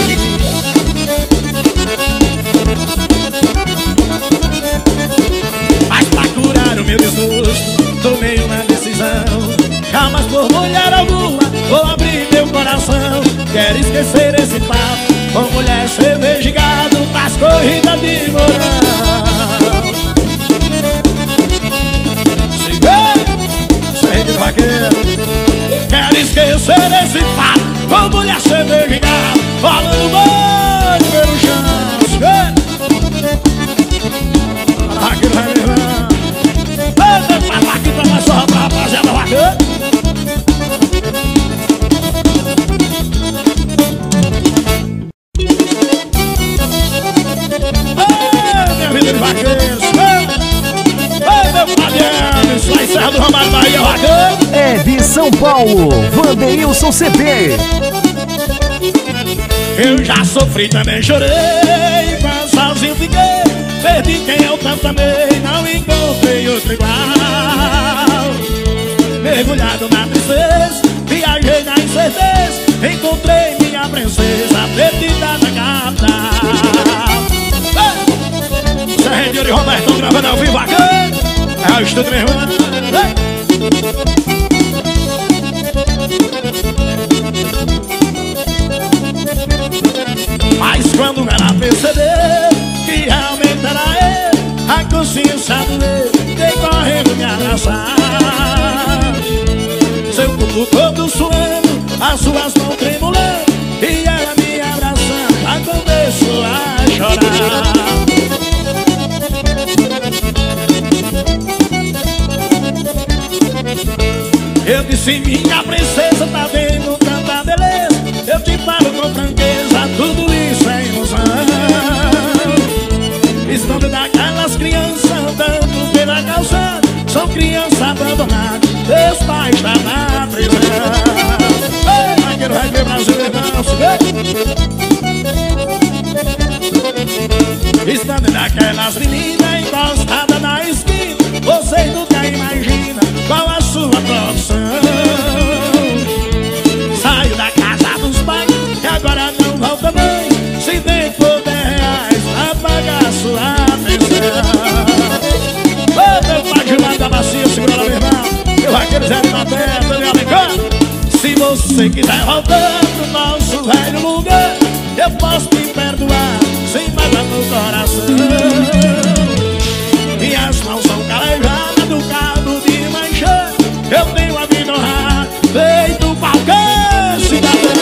Mas pra curar o meu desgosto, tomei uma decisão. Jamais por mulher alguma vou abrir meu coração. Quero esquecer esse papo com mulher, cerveja e gado nas corridas de mourão. Cheio de vaqueiro. Quero esquecer esse fato com mulher, cerveja e gado falando boi pelo chão. Aqui vai me levar. Vou falar aqui pra nós só pra rapaziada vaqueiro. Minha vida de vaqueiro. Oi, meu Fabiano, isso aí, Serra do Ramalho, Bahia, vaqueiro. É de São Paulo, Wanderilson C B. Eu já sofri, também chorei, mas sozinho fiquei. Perdi quem eu tanto amei, não encontrei outro igual. Mergulhado na tristeza, viajei na incerteza, encontrei minha princesa perdida na capital. Serra de Roberto gravando ao vivo aqui. É o estúdio meu irmão. Mas quando ela percebeu que realmente era ele, a consciência doeu, veio correndo me abraçar. Seu corpo todo suando, as suas mãos tremulando, e ela me abraçando, aí começou a chorar. Eu disse, minha princesa, tá vendo tanta beleza? Eu te falo com franqueza, tudo isso é ilusão. Estão daquelas crianças andando pela calçada, são crianças abandonadas, seus pais estão na prisão. Ei, vaqueiro, vai ver Brasil, irmão, se vê. Estão daquelas meninas encostadas na esquina, vocês nunca imaginam qual a sua profissão. Saiu da casa dos pais e agora não volta mais. Se nem for dez reais pra pagar sua pensão. Ô meu pai Gilmar da Bacia, segura lá meu irmão. Meu vaqueiro Zé de Maté, meu amigo. Se você quiser voltar pro nosso velho lugar, eu posso te perdoar sem mágoa no coração. Minhas mãos são calejadas do cabo de manchã. Eu tenho a vida honrada, feito qualquer cidadão.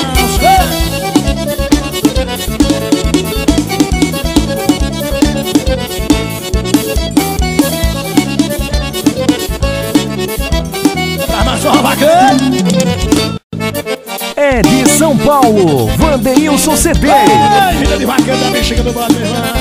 É de São Paulo, Wanderilson C B. Ai, vida de vaqueiro da bexiga do bode, meu irmão.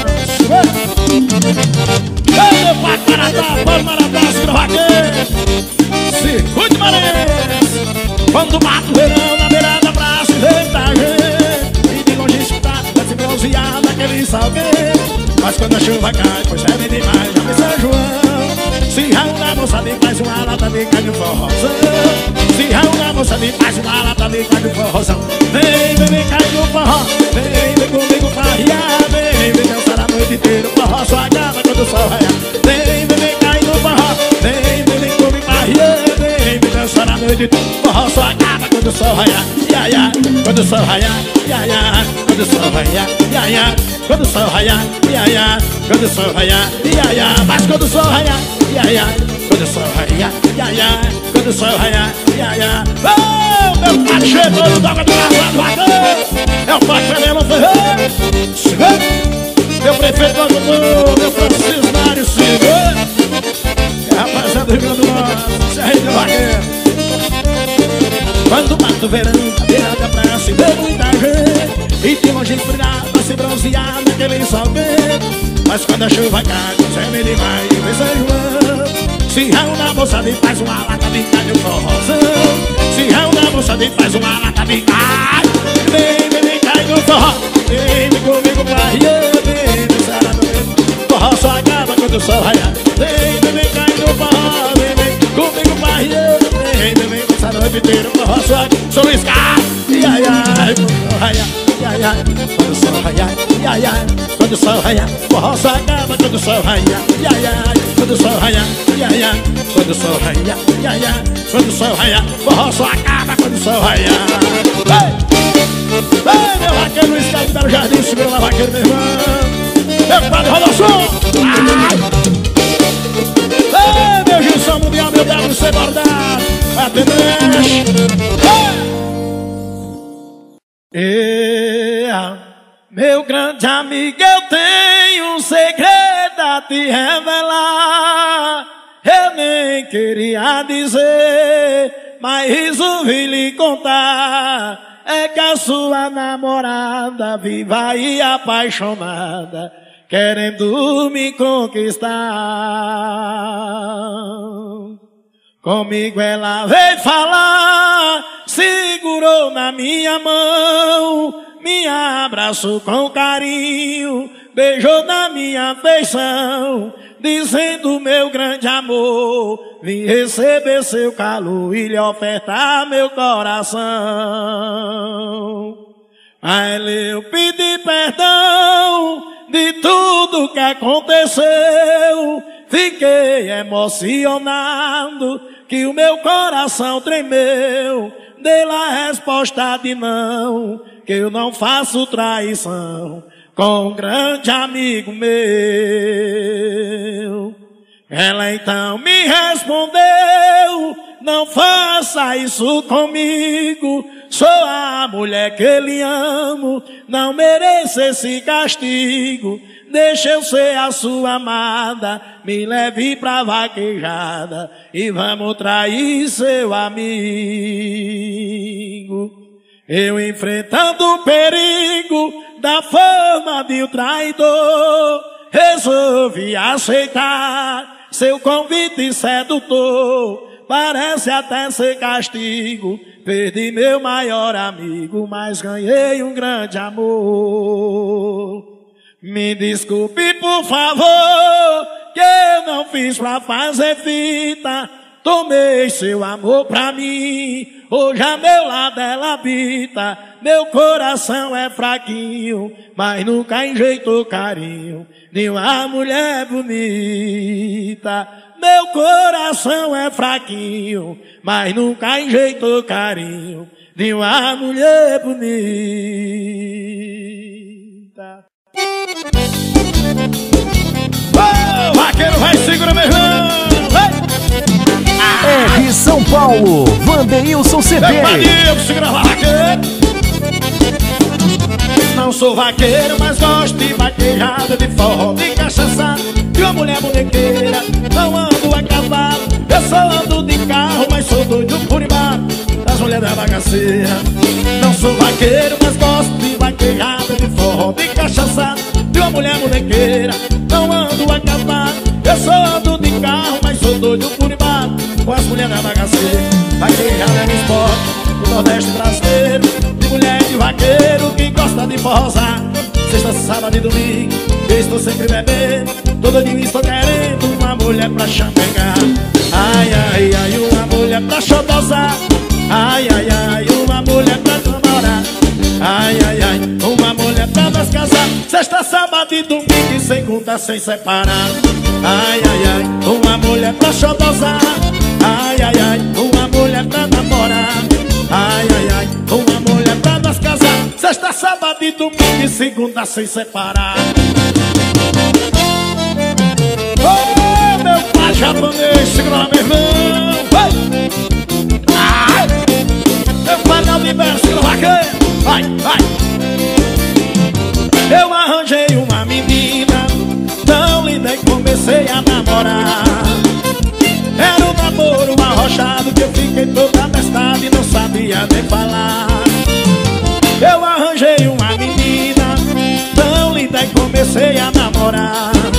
Ei, meu pai, Maratá, pode Maratá, segura o vaqueiro. Circuito Maranhense. Quando bate o verão na beirada da praça, vem pra gente. E de longe escutar, vai se bronzear naquele salgueiro. Mas quando a chuva cai, pois é bem demais, já vem São João. Se reúne a moça de mais uma lata de carne forrozão. Se reúne a moça de mais uma lata de carne forrozão. Vem, vem, vem, cai no forró. Vem, vem comigo farrear. Vem, vem dançar a noite inteira. O forró só acaba quando o sol raiar. Vem, vem, vem, cai no forró. Vem, vem, vem comigo farrear. Vem, vem dançar a noite inteira. O forró só acaba quando o sol raiar. Ia, ia, quando o sol raiar. Ia, ia, quando o sol raiar. Ia, ia, quando o sol raiar. Ia, ia, quando o sol raiar. Ia, ia, mas quando o sol raiar. Ia, ia, quando o sol raiar. Ia, ia, quando o sol raiar. Ia, ia. Oh, meu pai chegou no Doga do Casado. É o pai Fernando Ferreira. Chegou. Meu prefeito Agudô. Meu Francisco Mário Silva. É rapaziada do Rio Grande do Norte. Serra de Vaqueiro. Quando bate o verão, a beira da praça e vê muita gente. E de longe brilhar pra se bronzear naquele salgueiro. Mas quando a chuva cai, você me vai e vem São João. Se reúne a moçada e faz uma lata de carne no forrozão. Se reúne a moçada e faz uma lata de carne. Vem, vem, vem, cai no forró. Vem, vem comigo pra Rio. Vem, vem, será no meio. Forró só acaba quando o sol raiar. Vem, vem, vem, cai no forró. Vem, vem comigo pra Rio. Vem, vem, vem, essa noite inteira. Forró só acaba. Sou Luiz Carlos. E ai, ai, quando o sol raiar. E ai, ai, quando o sol raiar. E ai, ai, quando o sol raiar. Forró só acaba quando o sol raiar. E ai, ai, quando o sol raiar. E ai, ai, quando o sol raiar. E ai, ai, quando o sol raiar. Forró só acaba quando o sol raiar. Ei, meu vaqueiro Luiz Carlos Belo Jardim, segura lá, vaqueiro, meu irmão. Meu padre Rodolfo. Ei, meu Gilson Mundial, meu W C Bordado. Vai atender. Ei, meu grande amigo, eu tenho um segredo a te revelar. Eu nem queria dizer, mas resolvi lhe contar. É que a sua namorada, viva e apaixonada, querendo me conquistar. Comigo ela veio falar, segurou na minha mão, me abraçou com carinho, beijou na minha feição, dizendo meu grande amor, vim receber seu calor e lhe ofertar meu coração. A ela eu pedi perdão de tudo que aconteceu, fiquei emocionado que o meu coração tremeu, dei lá a resposta de não, que eu não faço traição com um grande amigo meu. Ela então me respondeu, não faça isso comigo, sou a mulher que lhe amo, não mereço esse castigo, deixa eu ser a sua amada, me leve pra vaquejada e vamos trair seu amigo. Eu enfrentando o perigo da fama de um traidor, resolvi aceitar seu convite sedutor. Parece até ser castigo, perdi meu maior amigo, mas ganhei um grande amor. Me desculpe por favor, que eu não fiz pra fazer fita, tomei seu amor pra mim, hoje a meu lado ela habita. Meu coração é fraquinho, mas nunca enjeitou carinho de uma mulher bonita. Meu coração é fraquinho, mas nunca enjeitou carinho de uma mulher bonita. Oh, vaqueiro vai, segura meu irmão. R São Paulo, Vandeilson C D. Segura lá, vaqueiro. Não sou vaqueiro, mas gosto de vaquejada, de forró, de cachaça, de uma mulher bonequeira. Não ando a cavalo, eu só ando de carro, mas sou doido por embaixo das mulheres da bagaceira. Não sou vaqueiro, mas gosto de vaquejada, de forró, de cachaça, de uma mulher bonequeira. Não ando a cavalo, eu só ando de carro, mas sou doido por embaixo com as mulheres da bagaceira. Vaquejada é um esporte do Nordeste brasileiro, de mulher de vaqueiro que gosta de forrosar. Sexta, sábado e domingo, eu estou sempre bebendo, todo dia estou querendo uma mulher pra chamegar. Ai, ai, ai, uma mulher pra xodosar. Ai, ai, ai, uma mulher pra namorar. Ai, ai, ai, uma mulher pra nós casar. Sexta, sábado e domingo e segunda sem separar. Ai, ai, ai, uma mulher pra xodosar. Ai, ai, ai, uma mulher pra namorar. Ai, ai, ai, uma mulher pra nós casar. Sexta, sábado e domingo e segunda sem separar. Oh, meu pai japonês, segura lá, meu irmão. Vai! Ai! Meu pai não libera, segura lá, vaqueiro. Vai, vai! Eu arranjei uma menina tão linda e comecei a namorar. Era um namoro arrochado que eu fiquei toda abestada e não sabia nem falar. Eu arranjei uma menina tão linda e comecei a namorar.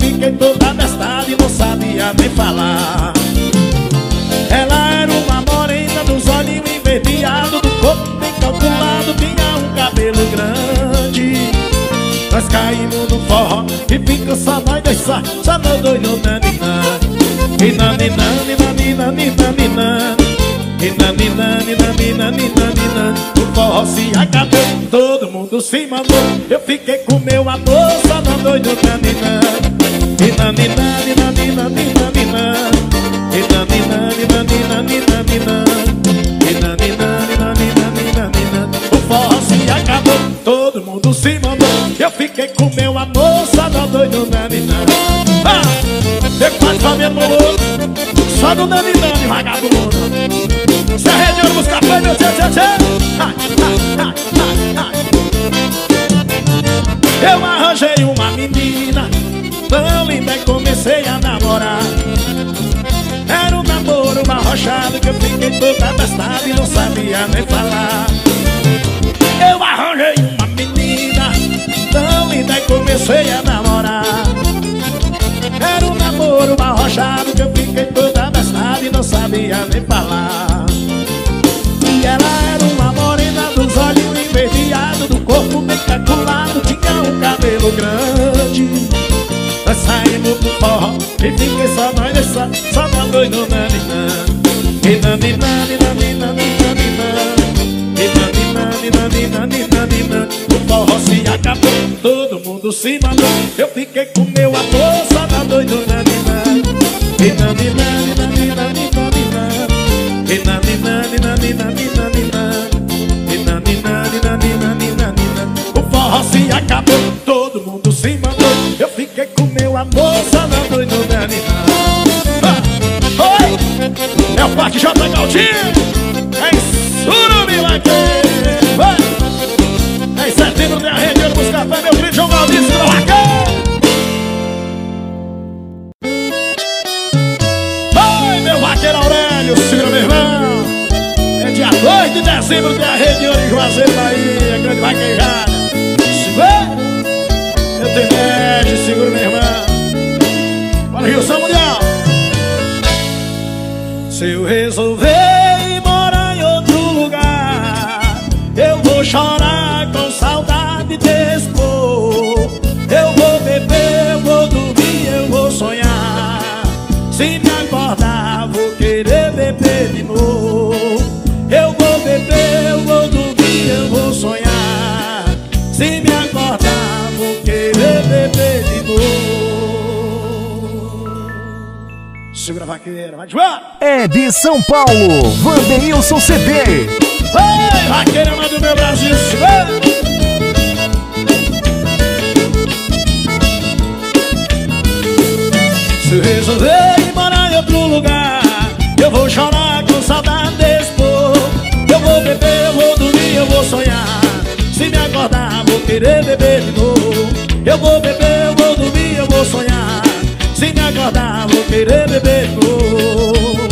fiquei toda abestada e não sabia nem falar. Ela era uma morena dos olhinhos enverdeados, do corpo bem calculado, tinha um cabelo grande. Nós caímos no forró e fica só nós dois só, só nós dois no naninã. E naninã, naninã, naninã, e naninã, naninã, naninã. O forró se acabou, todo mundo se mandou. Eu fiquei com meu amor, só nós dois no naninã. E naninã, naninã, naninã, e naninã, naninã, naninã, e naninã, naninã, naninã. O forró se acabou, todo mundo se mandou. Eu fiquei com meu amor, só nós dois no naninã. Ah, eu quase família no louco, só no naninã, vagabundo. Se arredeou nos cafés, meu tchê, tchê, tchê. Eu arranjei uma menina tão linda e comecei a namorar. Era um namoro arrochado que eu fiquei toda abestada e não sabia nem falar. Eu arranjei uma menina tão linda e comecei a namorar. Era um namoro arrochado que eu fiquei toda abestada e não sabia nem falar. E ela era uma morena dos olhos enverdeados, do corpo bem calculado, tinha um cabelo grande. Nós saímos do forró e fiquei só nós dois só, só nós dois no naninã. E naninã, naninã, naninã, e naninã, naninã, naninã. O forró se acabou, todo mundo se mandou. Eu fiquei com meu amor, só nós dois no naninã. E naninã, naninã, naninã, e naninã, naninã, naninã, e naninã, naninã, naninã. O forró se acabou, todo mundo se mandou. Eu fiquei com meu amor, só nós dois no naninã. Ah, oi! É o Parque J. Galdinho, é em Surubim, vai! É em setembro, tem a região do Buscapé, meu querido João Galdinho, segura lá, oi, meu vaqueiro Aurélio, segura, meu irmão. É dia dois de dezembro, tem a região em Juazeiro, Bahia, grande vaquejada. Segura! Eu tenho inveja, segura, meu irmão. Bora, Rio São Mundial. Se eu resolver morar em outro lugar, eu vou chorar com saudade desse povo. Eu vou beber, eu vou dormir, eu vou sonhar. Se me acordar, vou querer beber de novo. Eu vou beber, eu vou dormir, eu vou sonhar. Se me acordar, vou querer beber de novo. Segura a vaqueira, vai devagar. É de São Paulo, Vandeilson C D. Ei, vaqueira lá do meu Brasil, segura. Se eu resolver ir morar em outro lugar, eu vou chorar com saudade desse povo. Eu vou beber, eu vou dormir, eu vou sonhar. Se me acordar, vou querer beber de novo. Eu vou beber, eu vou dormir, eu vou sonhar. Se me acordar, vou querer beber de novo.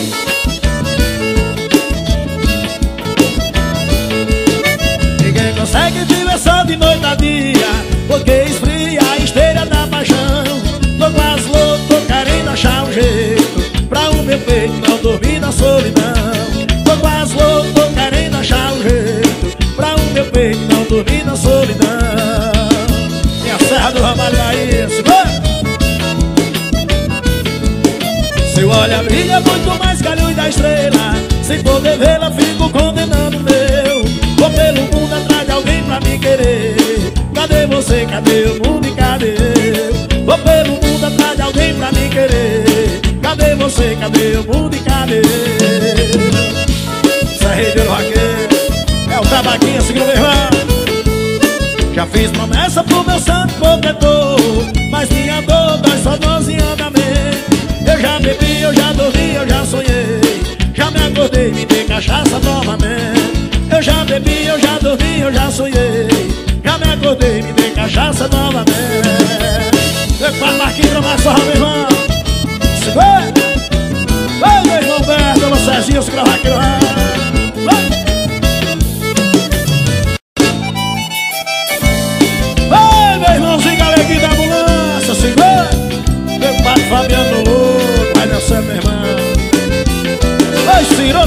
Ninguém consegue viver só de noite a dia, porque esfria a esteira da paixão. Tô quase louco, tô querendo achar um jeito pra o meu peito não dormir na solidão. Tô quase louco, tô querendo achar um jeito pra o meu peito não dormir na solidão. E a Serra do Ramalho Bahia, segura! Seu olhar brilha muito mais que a luz da estrela. Sem poder vê-la, fico condenando o meu. Vou pelo mundo atrás de alguém pra me querer. Cadê você, cadê o mundo e cadê eu? Vou pelo mundo atrás de alguém pra me querer. Cadê você, cadê o mundo e cadê eu? Essa rede do vaqueiro é o tabaquinho, segura meu irmão. Já fiz promessa pro meu santo protetor, mas minha dor dói só dozeando a mente. Eu já bebi, eu já dormi, eu já sonhei. Já me acordei, me dei cachaça novamente. Eu já bebi, eu já dormi, eu já sonhei. Já me acordei, me dei cachaça novamente. Eu falo Marquinhos pra mais sorra, meu irmão. Segura! Vai, meu irmão Beto, meu Cezinho, segura a vaqueiro. Vai, meu irmãozinho, galeguinho da ambulância, segura!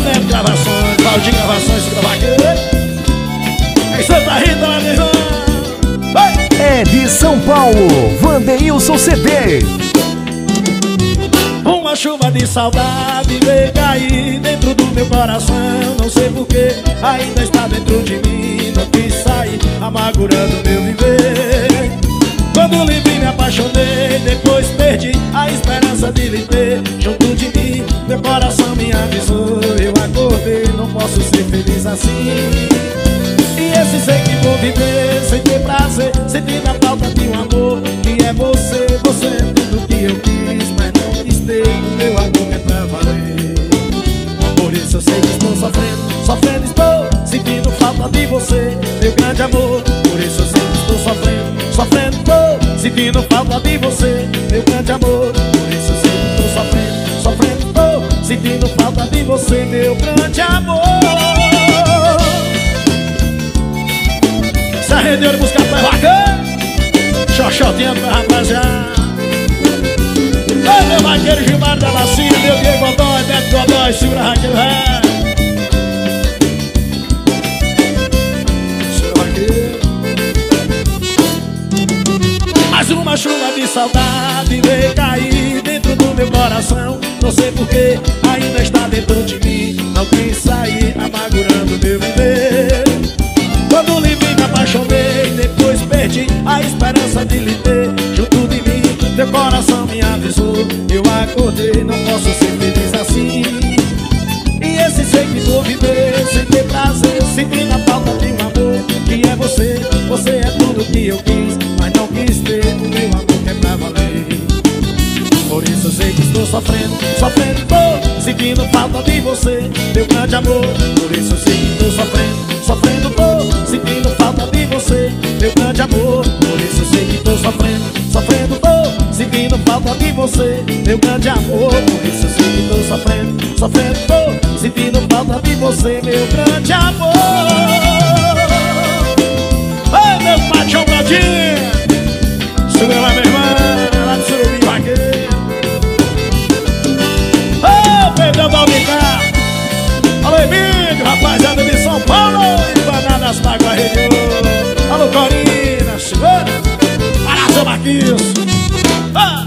Neto Gravações, Valdir Gravações, Gravaqueiro. Em Santa Rita, lá, meu irmão. É de São Paulo, Wanderilson C D. Uma chuva de saudade veio cair dentro do meu coração. Não sei porquê, ainda está dentro de mim. Não quis sair, amargurando meu viver. Quando lhe vi me apaixonei, depois perdi a esperança de lhe ter junto de mim. Meu coração me avisou, eu acordei, não posso ser feliz assim. E esse sei que vou viver sem ter prazer, sentindo a falta de um amor que é você. Você é tudo que eu quis, mas não quis ter. O meu amor é pra valer. Por isso eu sei que estou sofrendo, sofrendo estou, sentindo falta de você, meu grande amor. Por isso eu sei que estou sofrendo, sofrendo estou, sentindo falta de você, meu grande amor. Por isso eu sei que estou sofrendo, sofrendo estou, sentindo falta de você, meu grande amor. Se arrendeu de buscar pra vaqueiro, xoxotinha pra rapaziada. Oi, meu vaqueiro Gilmar da Bacia, meu Diego Godoy, Beto Godoy, segura a Raquel, ré. Seu vaqueiro. Mais uma chuva de saudade veio cair dentro do meu coração. Não sei porquê, ainda está dentro de mim. Não quis sair, amargurando meu viver. Quando lhe vi me apaixonei, depois perdi a esperança de lhe ter junto de mim. Meu coração me avisou, eu acordei, não posso ser feliz assim. E esse sei que vou viver sem ter prazer, sentindo a falta de um amor que é você. Você é tudo que eu quis, mas não quis ter. O meu amor que é pra valer. Por isso eu sei que estou sofrendo, sofrendo estou, sentindo falta de você, meu grande amor. Por isso eu sei que estou sofrendo, sofrendo estou, sentindo falta de você, meu grande amor. Por isso eu sei que estou sofrendo, sofrendo estou, sentindo falta de você, meu grande amor. Por isso eu sei que estou sofrendo, sofrendo estou, sentindo falta de você, meu grande amor. Oi, meu Patião Bradinho, subiu lá, meu irmão, lá do Surubim Vaqueiro. Perdeu da Unicá. Alô, Emílio, rapaziada de São Paulo e Bananas Magua Região. Alô, Corina, segura. Para, seu Marquinhos. Ah.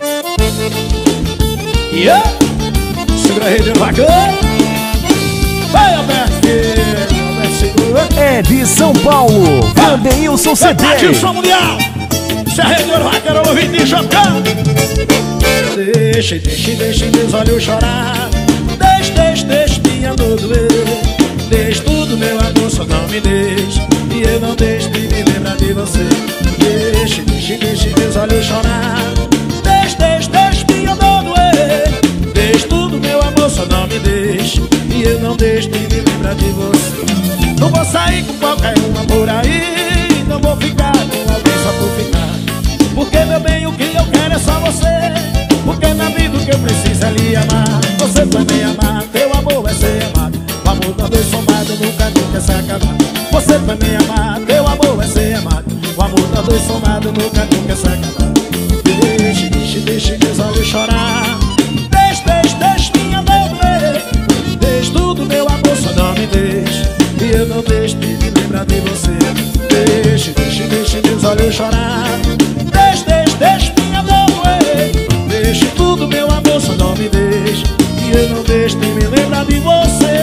E yeah. Segura a região bacana. Vai, Alberto, Alberto, segura. É de São Paulo, Wanderilson C D. Atenção mundial. Se arredou o vaqueiro, ouvinte chocando. Deixe, deixe, deixe meus olhos chorar. Deixe, deixe, deixe minha dor doer. Deixe tudo, meu amor, só não me deixe. E eu não deixe de me lembrar de você. Deixe, deixe, deixe meus olhos chorar. Deixe, deixe, deixe minha dor doer. Deixe tudo, meu amor, só não me deixe. E eu não deixe de me lembrar de você. Não vou sair com qualquer uma por aí. Não vou ficar com alguém só por ficar. Porque, meu bem, o que eu quero é só você. Porque na vida o que eu preciso é lhe amar. Você vai me amar, teu amor vai ser amado. O amor da dois somado nunca, nunca se acabar. Você vai me amar, teu amor vai ser amado. O amor da dois somado nunca, nunca se acabar. Deixe, deixe, deixe meus olhos chorar. Deixe, deixe, deixe minha dor doer. Deixe tudo, meu amor, só não me deixe. E eu não deixe de me lembrar de você. Deixe, deixe, deixe meus olhos chorar. Deixe, deixe, deixe minha dor doer. Deixe tudo, meu amor, só não me deixe. E eu não deixe de me lembrar de você.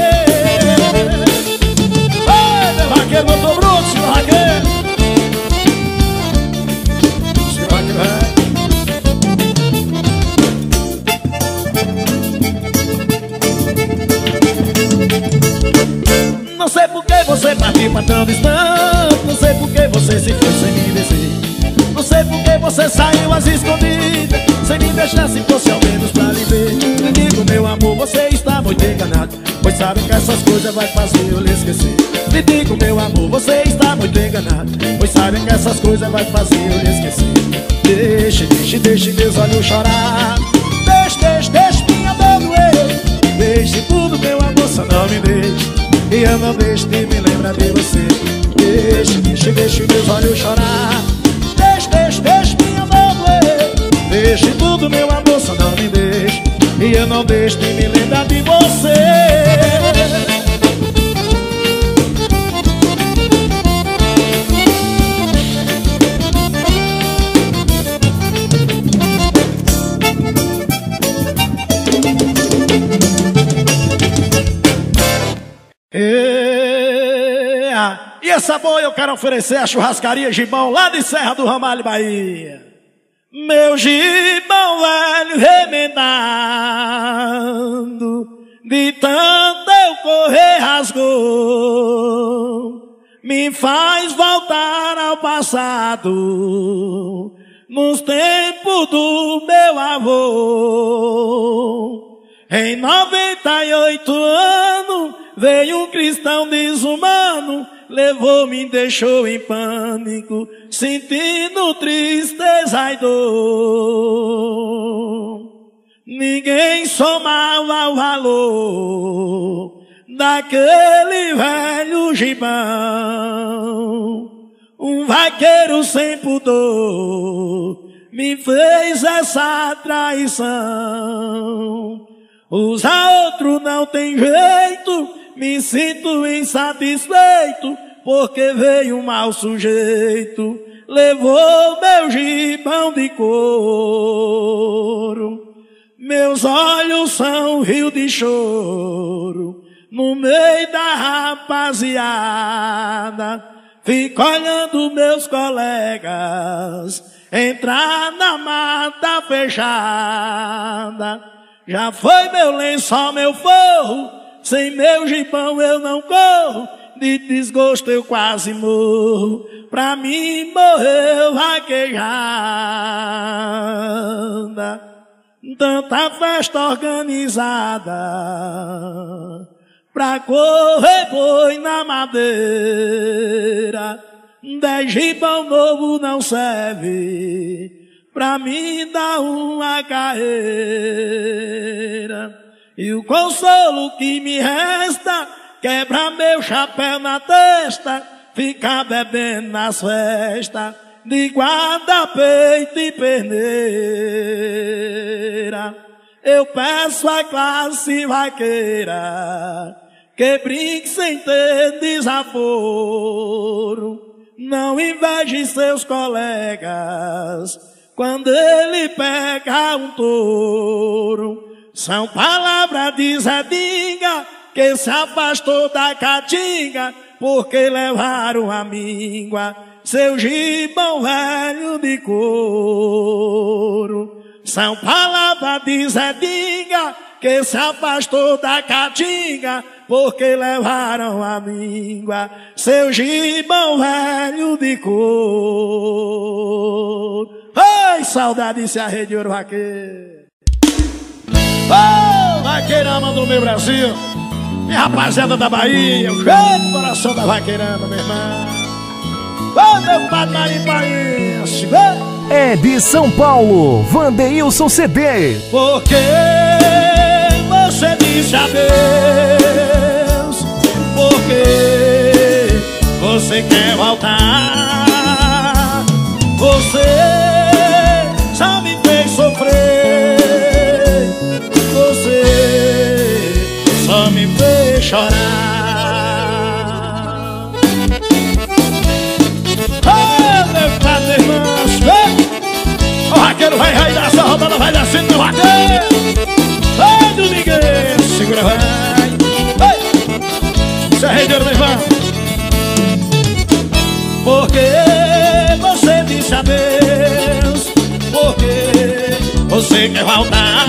Ei, meu vaqueiro, motor bruto, senhor vaqueiro. Senhor vaqueiro, é. Não sei por que você partiu pra tão distante. Não sei por que você se foi sem me dizer. Não sei por que você saiu às escondidas, sem me deixar se fosse ao menos pra lhe ver. Me diga, meu amor, você está muito enganado, pois sabe que essas coisas vai fazer eu lhe esquecer. Me diga, meu amor, você está muito enganado, pois sabe que essas coisas vai fazer eu lhe esquecer. Deixe, deixe, deixe meus olhos chorar. Deixe, deixe, deixe minha dor doer. Deixe tudo, meu amor, só não me deixe. E eu não deixe de me lembrar de você. Deixe, deixe, deixe meus olhos chorar. Deixe, deixe, deixe minha dor doer. Deixe tudo, meu amor, só não me deixe. E eu não deixe de me lembrar de você. essa boa eu quero oferecer a churrascaria Gibão, lá de Serra do Ramalho, Bahia. Meu gibão velho remendado, de tanto eu correr rasgou, me faz voltar ao passado, nos tempos do meu avô. Em noventa e oito anos, veio um cristão desumano, levou-me e deixou em pânico, sentindo tristeza e dor. Ninguém somava o valor daquele velho gibão. Um vaqueiro sem pudor me fez essa traição. Usar outro não tem jeito, me sinto insatisfeito, porque veio um mau sujeito, levou meu gibão de couro. Meus olhos são um rio de choro, no meio da rapaziada, fico olhando meus colegas entrar na mata fechada. Já foi meu lençol, meu forro, sem meu gibão eu não corro, de desgosto eu quase morro, pra mim morreu vaquejada. Tanta festa organizada pra correr boi na madeira, dez gibão novo não serve pra mim dar uma carreira. E o consolo que me resta, quebra meu chapéu na testa, ficar bebendo nas festas de guarda-peito e perneira. Eu peço à classe vaqueira que brinque sem ter desaforo, não inveje seus colegas quando ele pega um touro. São palavras de Zé Dinga, que se afastou da caatinga, porque levaram a míngua seu gibão velho de couro. São palavras de Zé Dinga, que se afastou da caatinga, porque levaram a míngua seu gibão velho de couro. Ai, saudade se a rede de ouro vaqueiro. Oh, vaqueirama do meu Brasil, minha rapaziada da Bahia, o grande coração da vaqueirama, meu irmão. Ô, meu padre Marinho País, é de São Paulo, Vandeilson C D. Porque você disse adeus, porque você quer voltar, você só me fez sofrer, você só me fez chorar. O vaqueiro vai raiar, essa rodada vai descendo no vaqueiro. Vai do Miguel, segura, vai. Vai. Isso é rei de ouro, meu irmão. Porque você disse adeus, porque você quer voltar,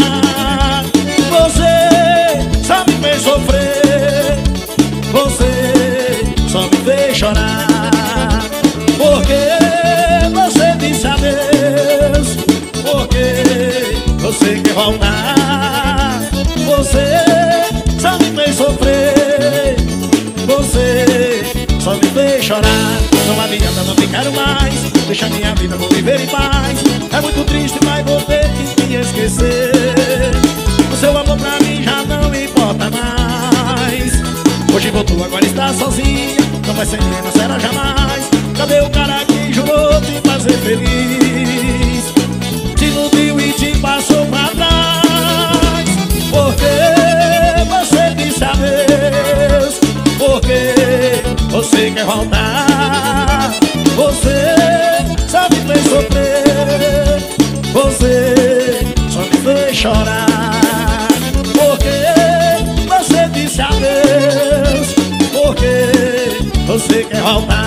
você só me fez sofrer, você só me fez chorar. Porque você disse adeus, porque você quer voltar, você só me fez sofrer, você só me fez chorar. Não adianta, não te quero mais, deixa minha vida, vou viver em paz. É muito triste, mas vou ter que me esquecer. O seu amor pra mim já não importa mais. Hoje voltou, agora está sozinha, não vai ser minha, não será jamais. Cadê o cara que jurou te fazer feliz, te iludiu e te passou pra trás? Porque você disse adeus, porque você quer voltar, você só me fez sofrer, você só me fez chorar. Porque você disse adeus, porque você quer voltar,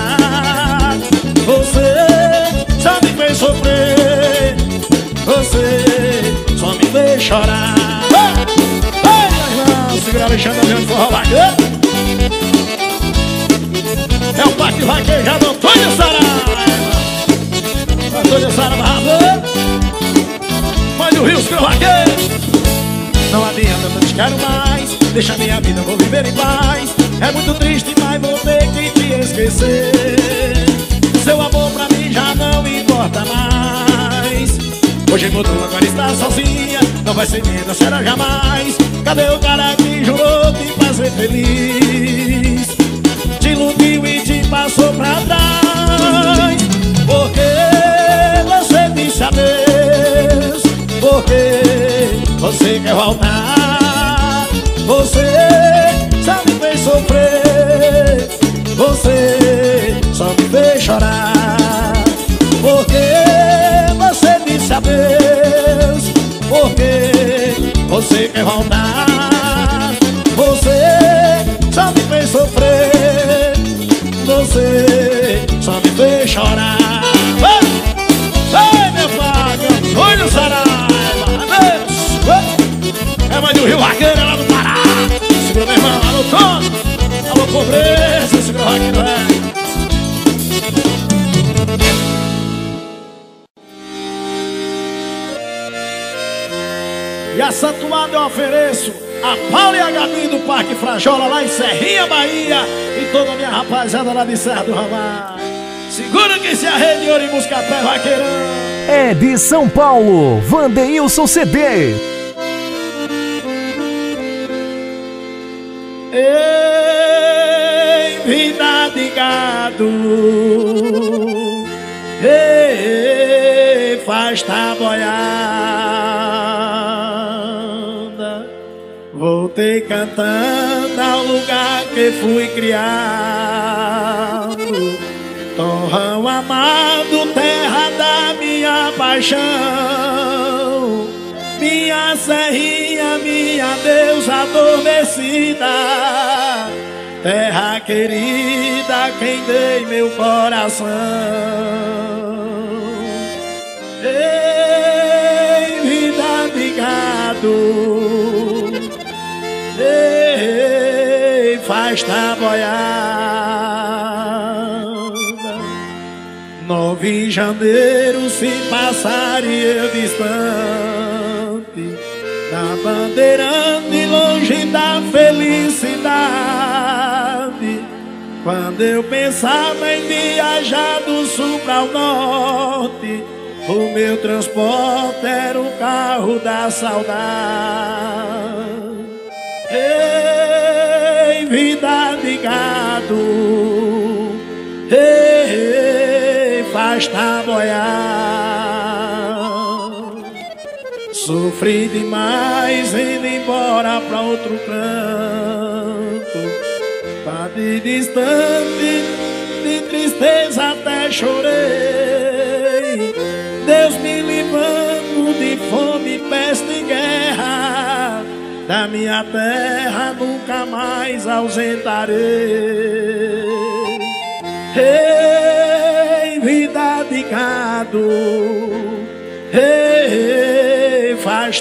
Olha Sara Barrava, mãe do Rio, os vaqueiros. Não adianta, não te quero mais. Deixa minha vida, vou viver em paz. É muito triste, mas vou ter que te esquecer. Seu amor pra mim já não importa mais. Hoje mudou, agora está sozinha. Não vai ser minha, não será jamais. Cadê o cara que jurou te fazer feliz? Te iludiu e te passou pra trás. Porque você disse adeus. Porque você quer voltar. Você só me fez sofrer. Você só me fez chorar. Porque você disse adeus. Porque você quer voltar. Você só me fez sofrer. Você só me fez chorar. Vai, vai meu faca, olha o Saraiva, adeus. É mãe do Rio Vaqueiro, lá do Pará. Segura meu irmão, alô Tom, alô pobreza, segura o vaqueiro, velho. E a santuária eu ofereço a Paula e a Gabi do Parque Frajola, lá em Serrinha, Bahia. E toda a minha rapaziada lá de Serra do Ramar. Segura que se arrede de ouro e Buscapé, vaqueirão. É de São Paulo, Vandeilson C D. Ei, vida de gado. Ei, faz taboiada. Voltei cantando ao lugar que fui criado. Torrão amado, terra da minha paixão. Minha serrinha, minha deusa adormecida. Terra querida, quem dei meu coração. Ei, vida de gado. Ei, faz taboiada. nove de janeiro se passaria distante, na bandeirante longe da felicidade. Quando eu pensava em viajar do sul para o norte, o meu transporte era o carro da saudade. Ei, vida de gado. Ei, faz taboiada. Sofri demais indo embora pra outro canto. Tá de distante, de tristeza até chorei. Deus me livrando de fome, peste e guerra. Da minha terra nunca mais ausentarei. Ei, vida de gado. Ei, faz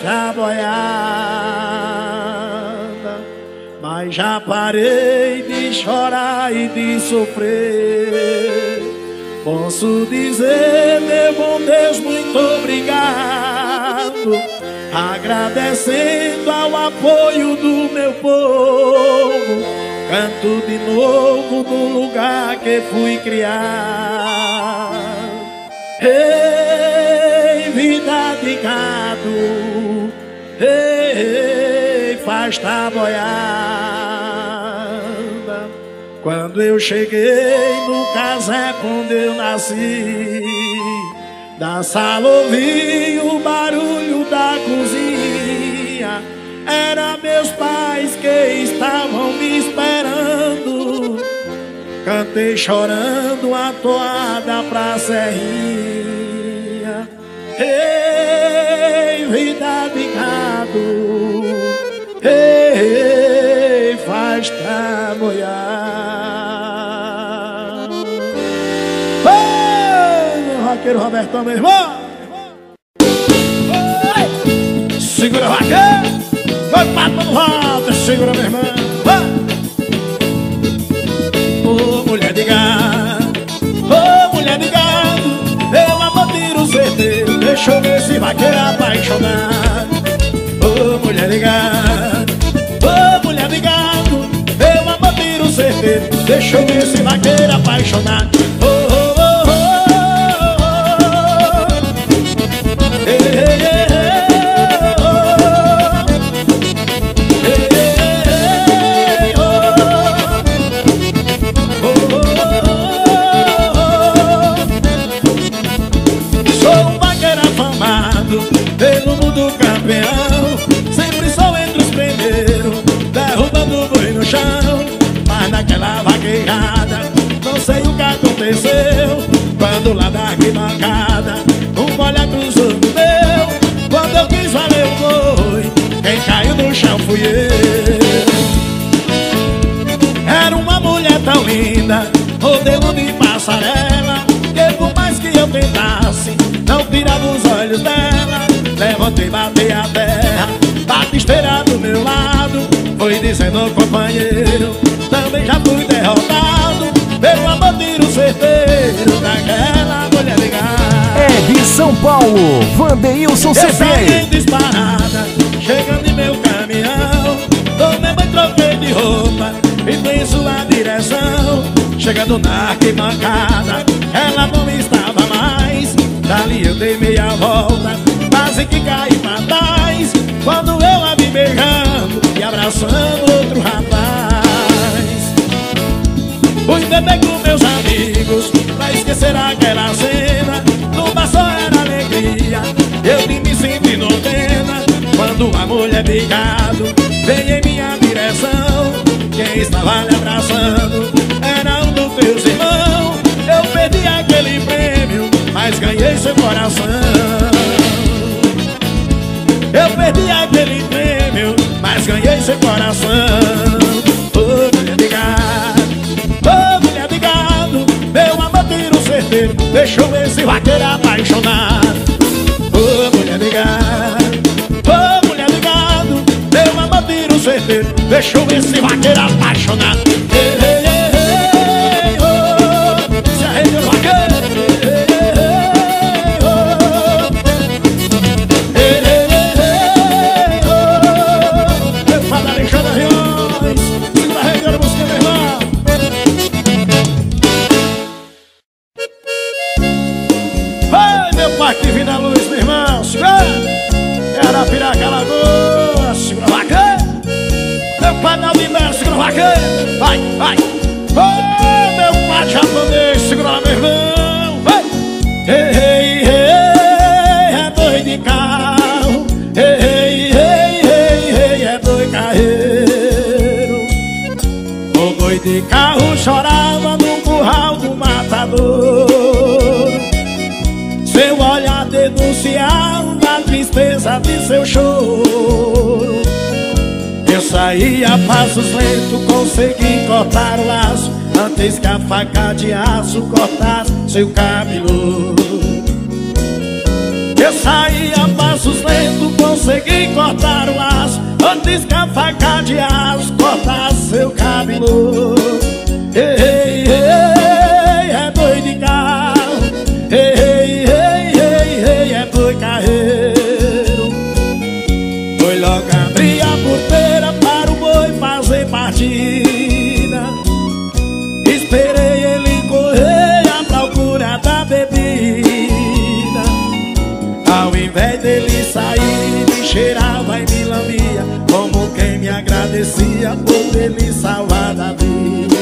taboiada. Mas já parei de chorar e de sofrer. Posso dizer, meu bom Deus, muito obrigado, agradecendo ao apoio do meu povo. Canto de novo no lugar que fui criado. Ei, vida de gado. Ei, faz taboiada. Quando eu cheguei no casebre onde eu nasci, da sala ouvi o barulho da cozinha. Era meus pais que estavam me esperando. Cantei chorando a toada pra serrinha. Ei, vida de gado. Ei, faz taboiada. Ei, vaqueiro Robertão, meu irmão. Ei, segura a vaqueiro. Vai, pato no roda, segura minha irmã. Ô, oh, mulher de gado, ô, oh, mulher de gado, meu amor tira o deixa eu ver se vai querer apaixonar. Ô mulher ligada, ô mulher ligada, meu amor tiro certeiro, deixa eu ver se vai querer apaixonar. Ô, ô, ô, ô, ô, ei, ei, ei. Pelo mundo campeão, sempre sou entre os primeiros, derrubando o boi no chão. Mas naquela vaquejada, não sei o que aconteceu, quando lá da arquibancada um olhar cruzou no meu. Quando eu quis valer o boi, quem caiu no chão fui eu. Era uma mulher tão linda, modelo de passarela, que por mais que eu tentasse, não tirava os olhos dela. Levantei, batei a terra, batisteira do meu lado, foi dizendo companheiro, também já fui derrotado. Pelo amor tiro certeiro daquela mulher ligada. É de São Paulo, Vandeilson C B. Eu saí disparada, chegando em meu caminhão, tomei banho, troquei de roupa e fui em sua direção. Chegando na arquibancada, ela não estava mais. Dali eu dei meia volta, quase que caí pra trás, quando eu a vi beijando e abraçando outro rapaz. Fui beber com meus amigos pra esquecer aquela cena. No bar só era alegria, eu nem me senti no pena, quando a mulher ligado veio em minha direção. Quem estava lhe abraçando era um dos teus irmãos. Eu perdi aquele prêmio, mas ganhei seu coração. Eu perdi aquele prêmio, mas ganhei seu coração. Ô mulher ligada, ô mulher ligado, meu amor tiro certeiro, deixa eu ver se vai querer apaixonar. Ô mulher ligada, ô mulher ligado, meu amor tiro certeiro, deixa eu ver se vai querer apaixonar. Ei, ei, ei, ei, oh, se arrependeu no vaqueiro. Aqui vem da luz, meu irmão, segura. Era Piraca Lagoa, segura a vaqueira. Meu pai não me mera, segura a vaqueira. Vai, vai. Oh, meu pai japonês, segura lá, meu irmão. Vai. Ei, ei, ei, é boi de carro. Ei, ei, ei, ei, ei, é boi carreiro. O boi de carro chorava no curral do matador. Seu olhar denunciava a tristeza de seu choro. Eu saí a passos lentos, consegui cortar o laço antes que a faca de aço cortasse seu cabelo. Eu saí a passos lentos, consegui cortar o laço antes que a faca de aço cortasse seu cabelo. Ei, ei, ei, é boi de carro. Ei, ei, ei, ei, ei, é boi carreiro. Foi logo abrir a porteira para o boi fazer partida. Esperei ele correr à procura da bebida. Ao invés dele sair, me cheirava e me lambia, como quem me agradecia por ter me salvado a vida.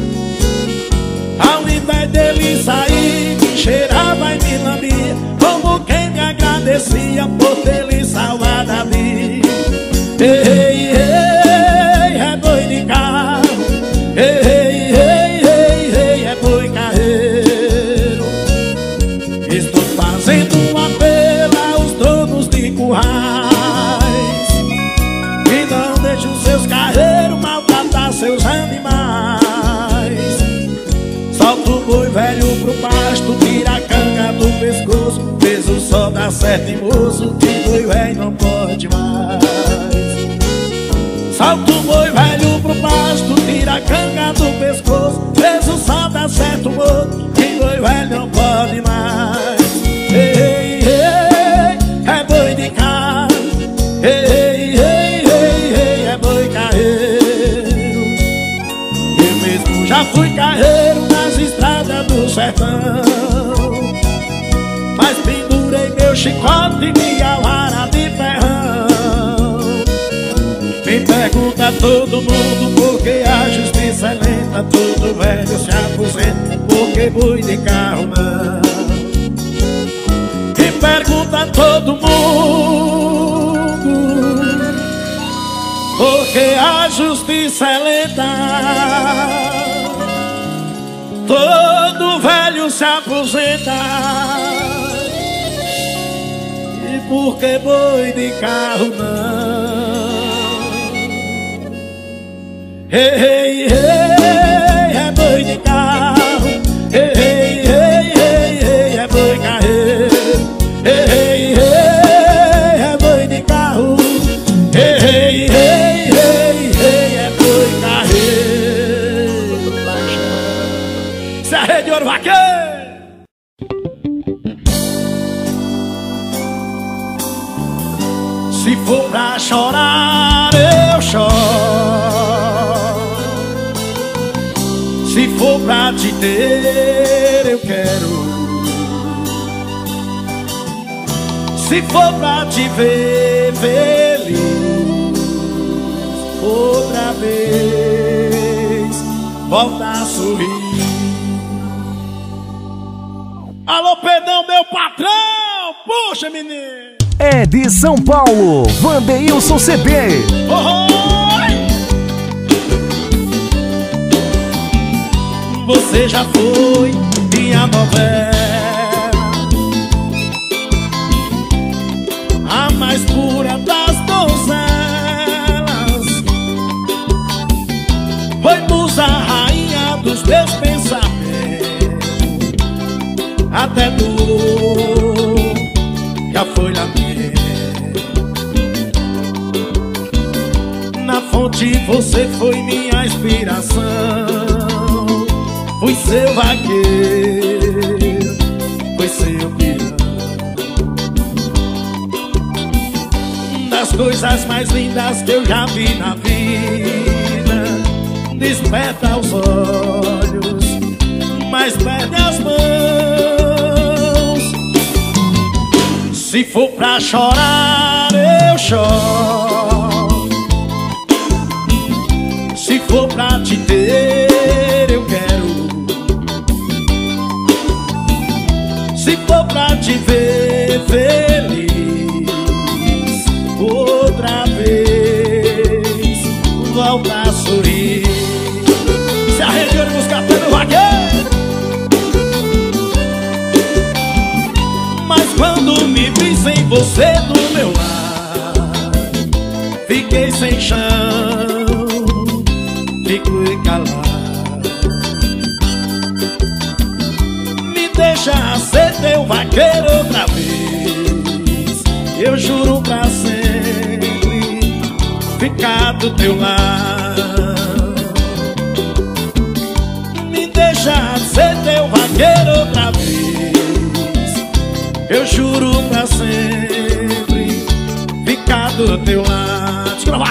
Ao invés dele sair, me cheirava e me lambia, como quem me agradecia por ter lhe salvado a vida. Ei, ei, é boi de carro. Ei, ei, ei, ei, é boi carreiro. Estou fazendo um apelo aos donos de currais, que não deixem os seus carreiros maltratar seus animais. Solta o boi velho pro pasto, tira a canga do pescoço, fez o sol dar certo e moço, que boi velho não pode mais. Solta o boi velho pro pasto, tira a canga do pescoço, fez o sol dar certo moço, que boi velho não pode mais. Ei, ei, mas pendurei meu chicote e minha vara de ferrão. Me pergunta todo mundo por que a justiça é lenta, todo velho se aposenta, porque boi de carro não. Me pergunta todo mundo porque a justiça é lenta, todo velho se aposenta, e porque boi de carro não. Ei, ei, ei, é boi de carro. Ei, ei, ei, ei, ei, é boi carreiro. Ei, ei, ei, é boi de carro. Ei, ei, ei, ei, ei, é boi carreiro. Isso é a Rede Ouro Vaqueiro. Se for pra chorar, eu choro. Se for pra te ter, eu quero. Se for pra te ver feliz outra vez, volta a sorrir. Alô, Pedrão, meu patrão! Puxa, menino! É de São Paulo, Vandeilson C B. Oi! Você já foi minha novela, a mais pura das donzelas. Foi musa rainha dos meus pensamentos, até dor já foi lamento. Na fonte você foi minha inspiração, fui seu vaqueiro, fui seu peão. Das coisas mais lindas que eu já vi na vida, desperta os olhos, mas perde as mãos. Se for pra chorar, eu choro. Se for pra te ter, eu quero. Se for pra te ver feliz outra vez, volta a sorrir. Se arrepiou de buscar pelo vaqueiro. Mas quando me vi sem você do meu lado, fiquei sem chão, fiquei calado. Me deixa ser teu vaqueiro outra vez, eu juro pra sempre ficar do teu lado. Me deixa ser teu vaqueiro outra vez, eu juro pra sempre ficar do teu lado.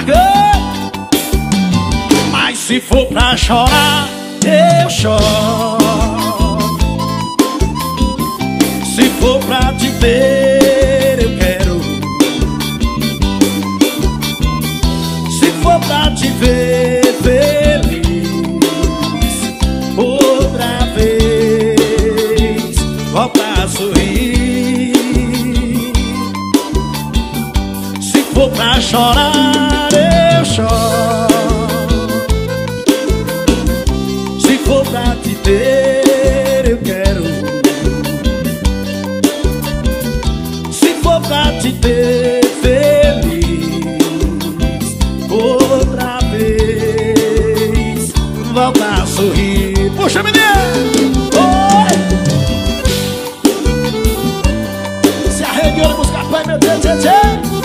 Mas se for pra chorar, eu choro. Se for pra te ter, eu quero. Se for pra te ver feliz outra vez, volta a sorrir. Se for pra chorar, eu choro. Se for pra te ter, eu quero. Se for pra te ter feliz outra vez, volta a sorrir. Puxa, menino! Oi! Se arrepiou de buscar pai, meu Deus, tchê, tchê.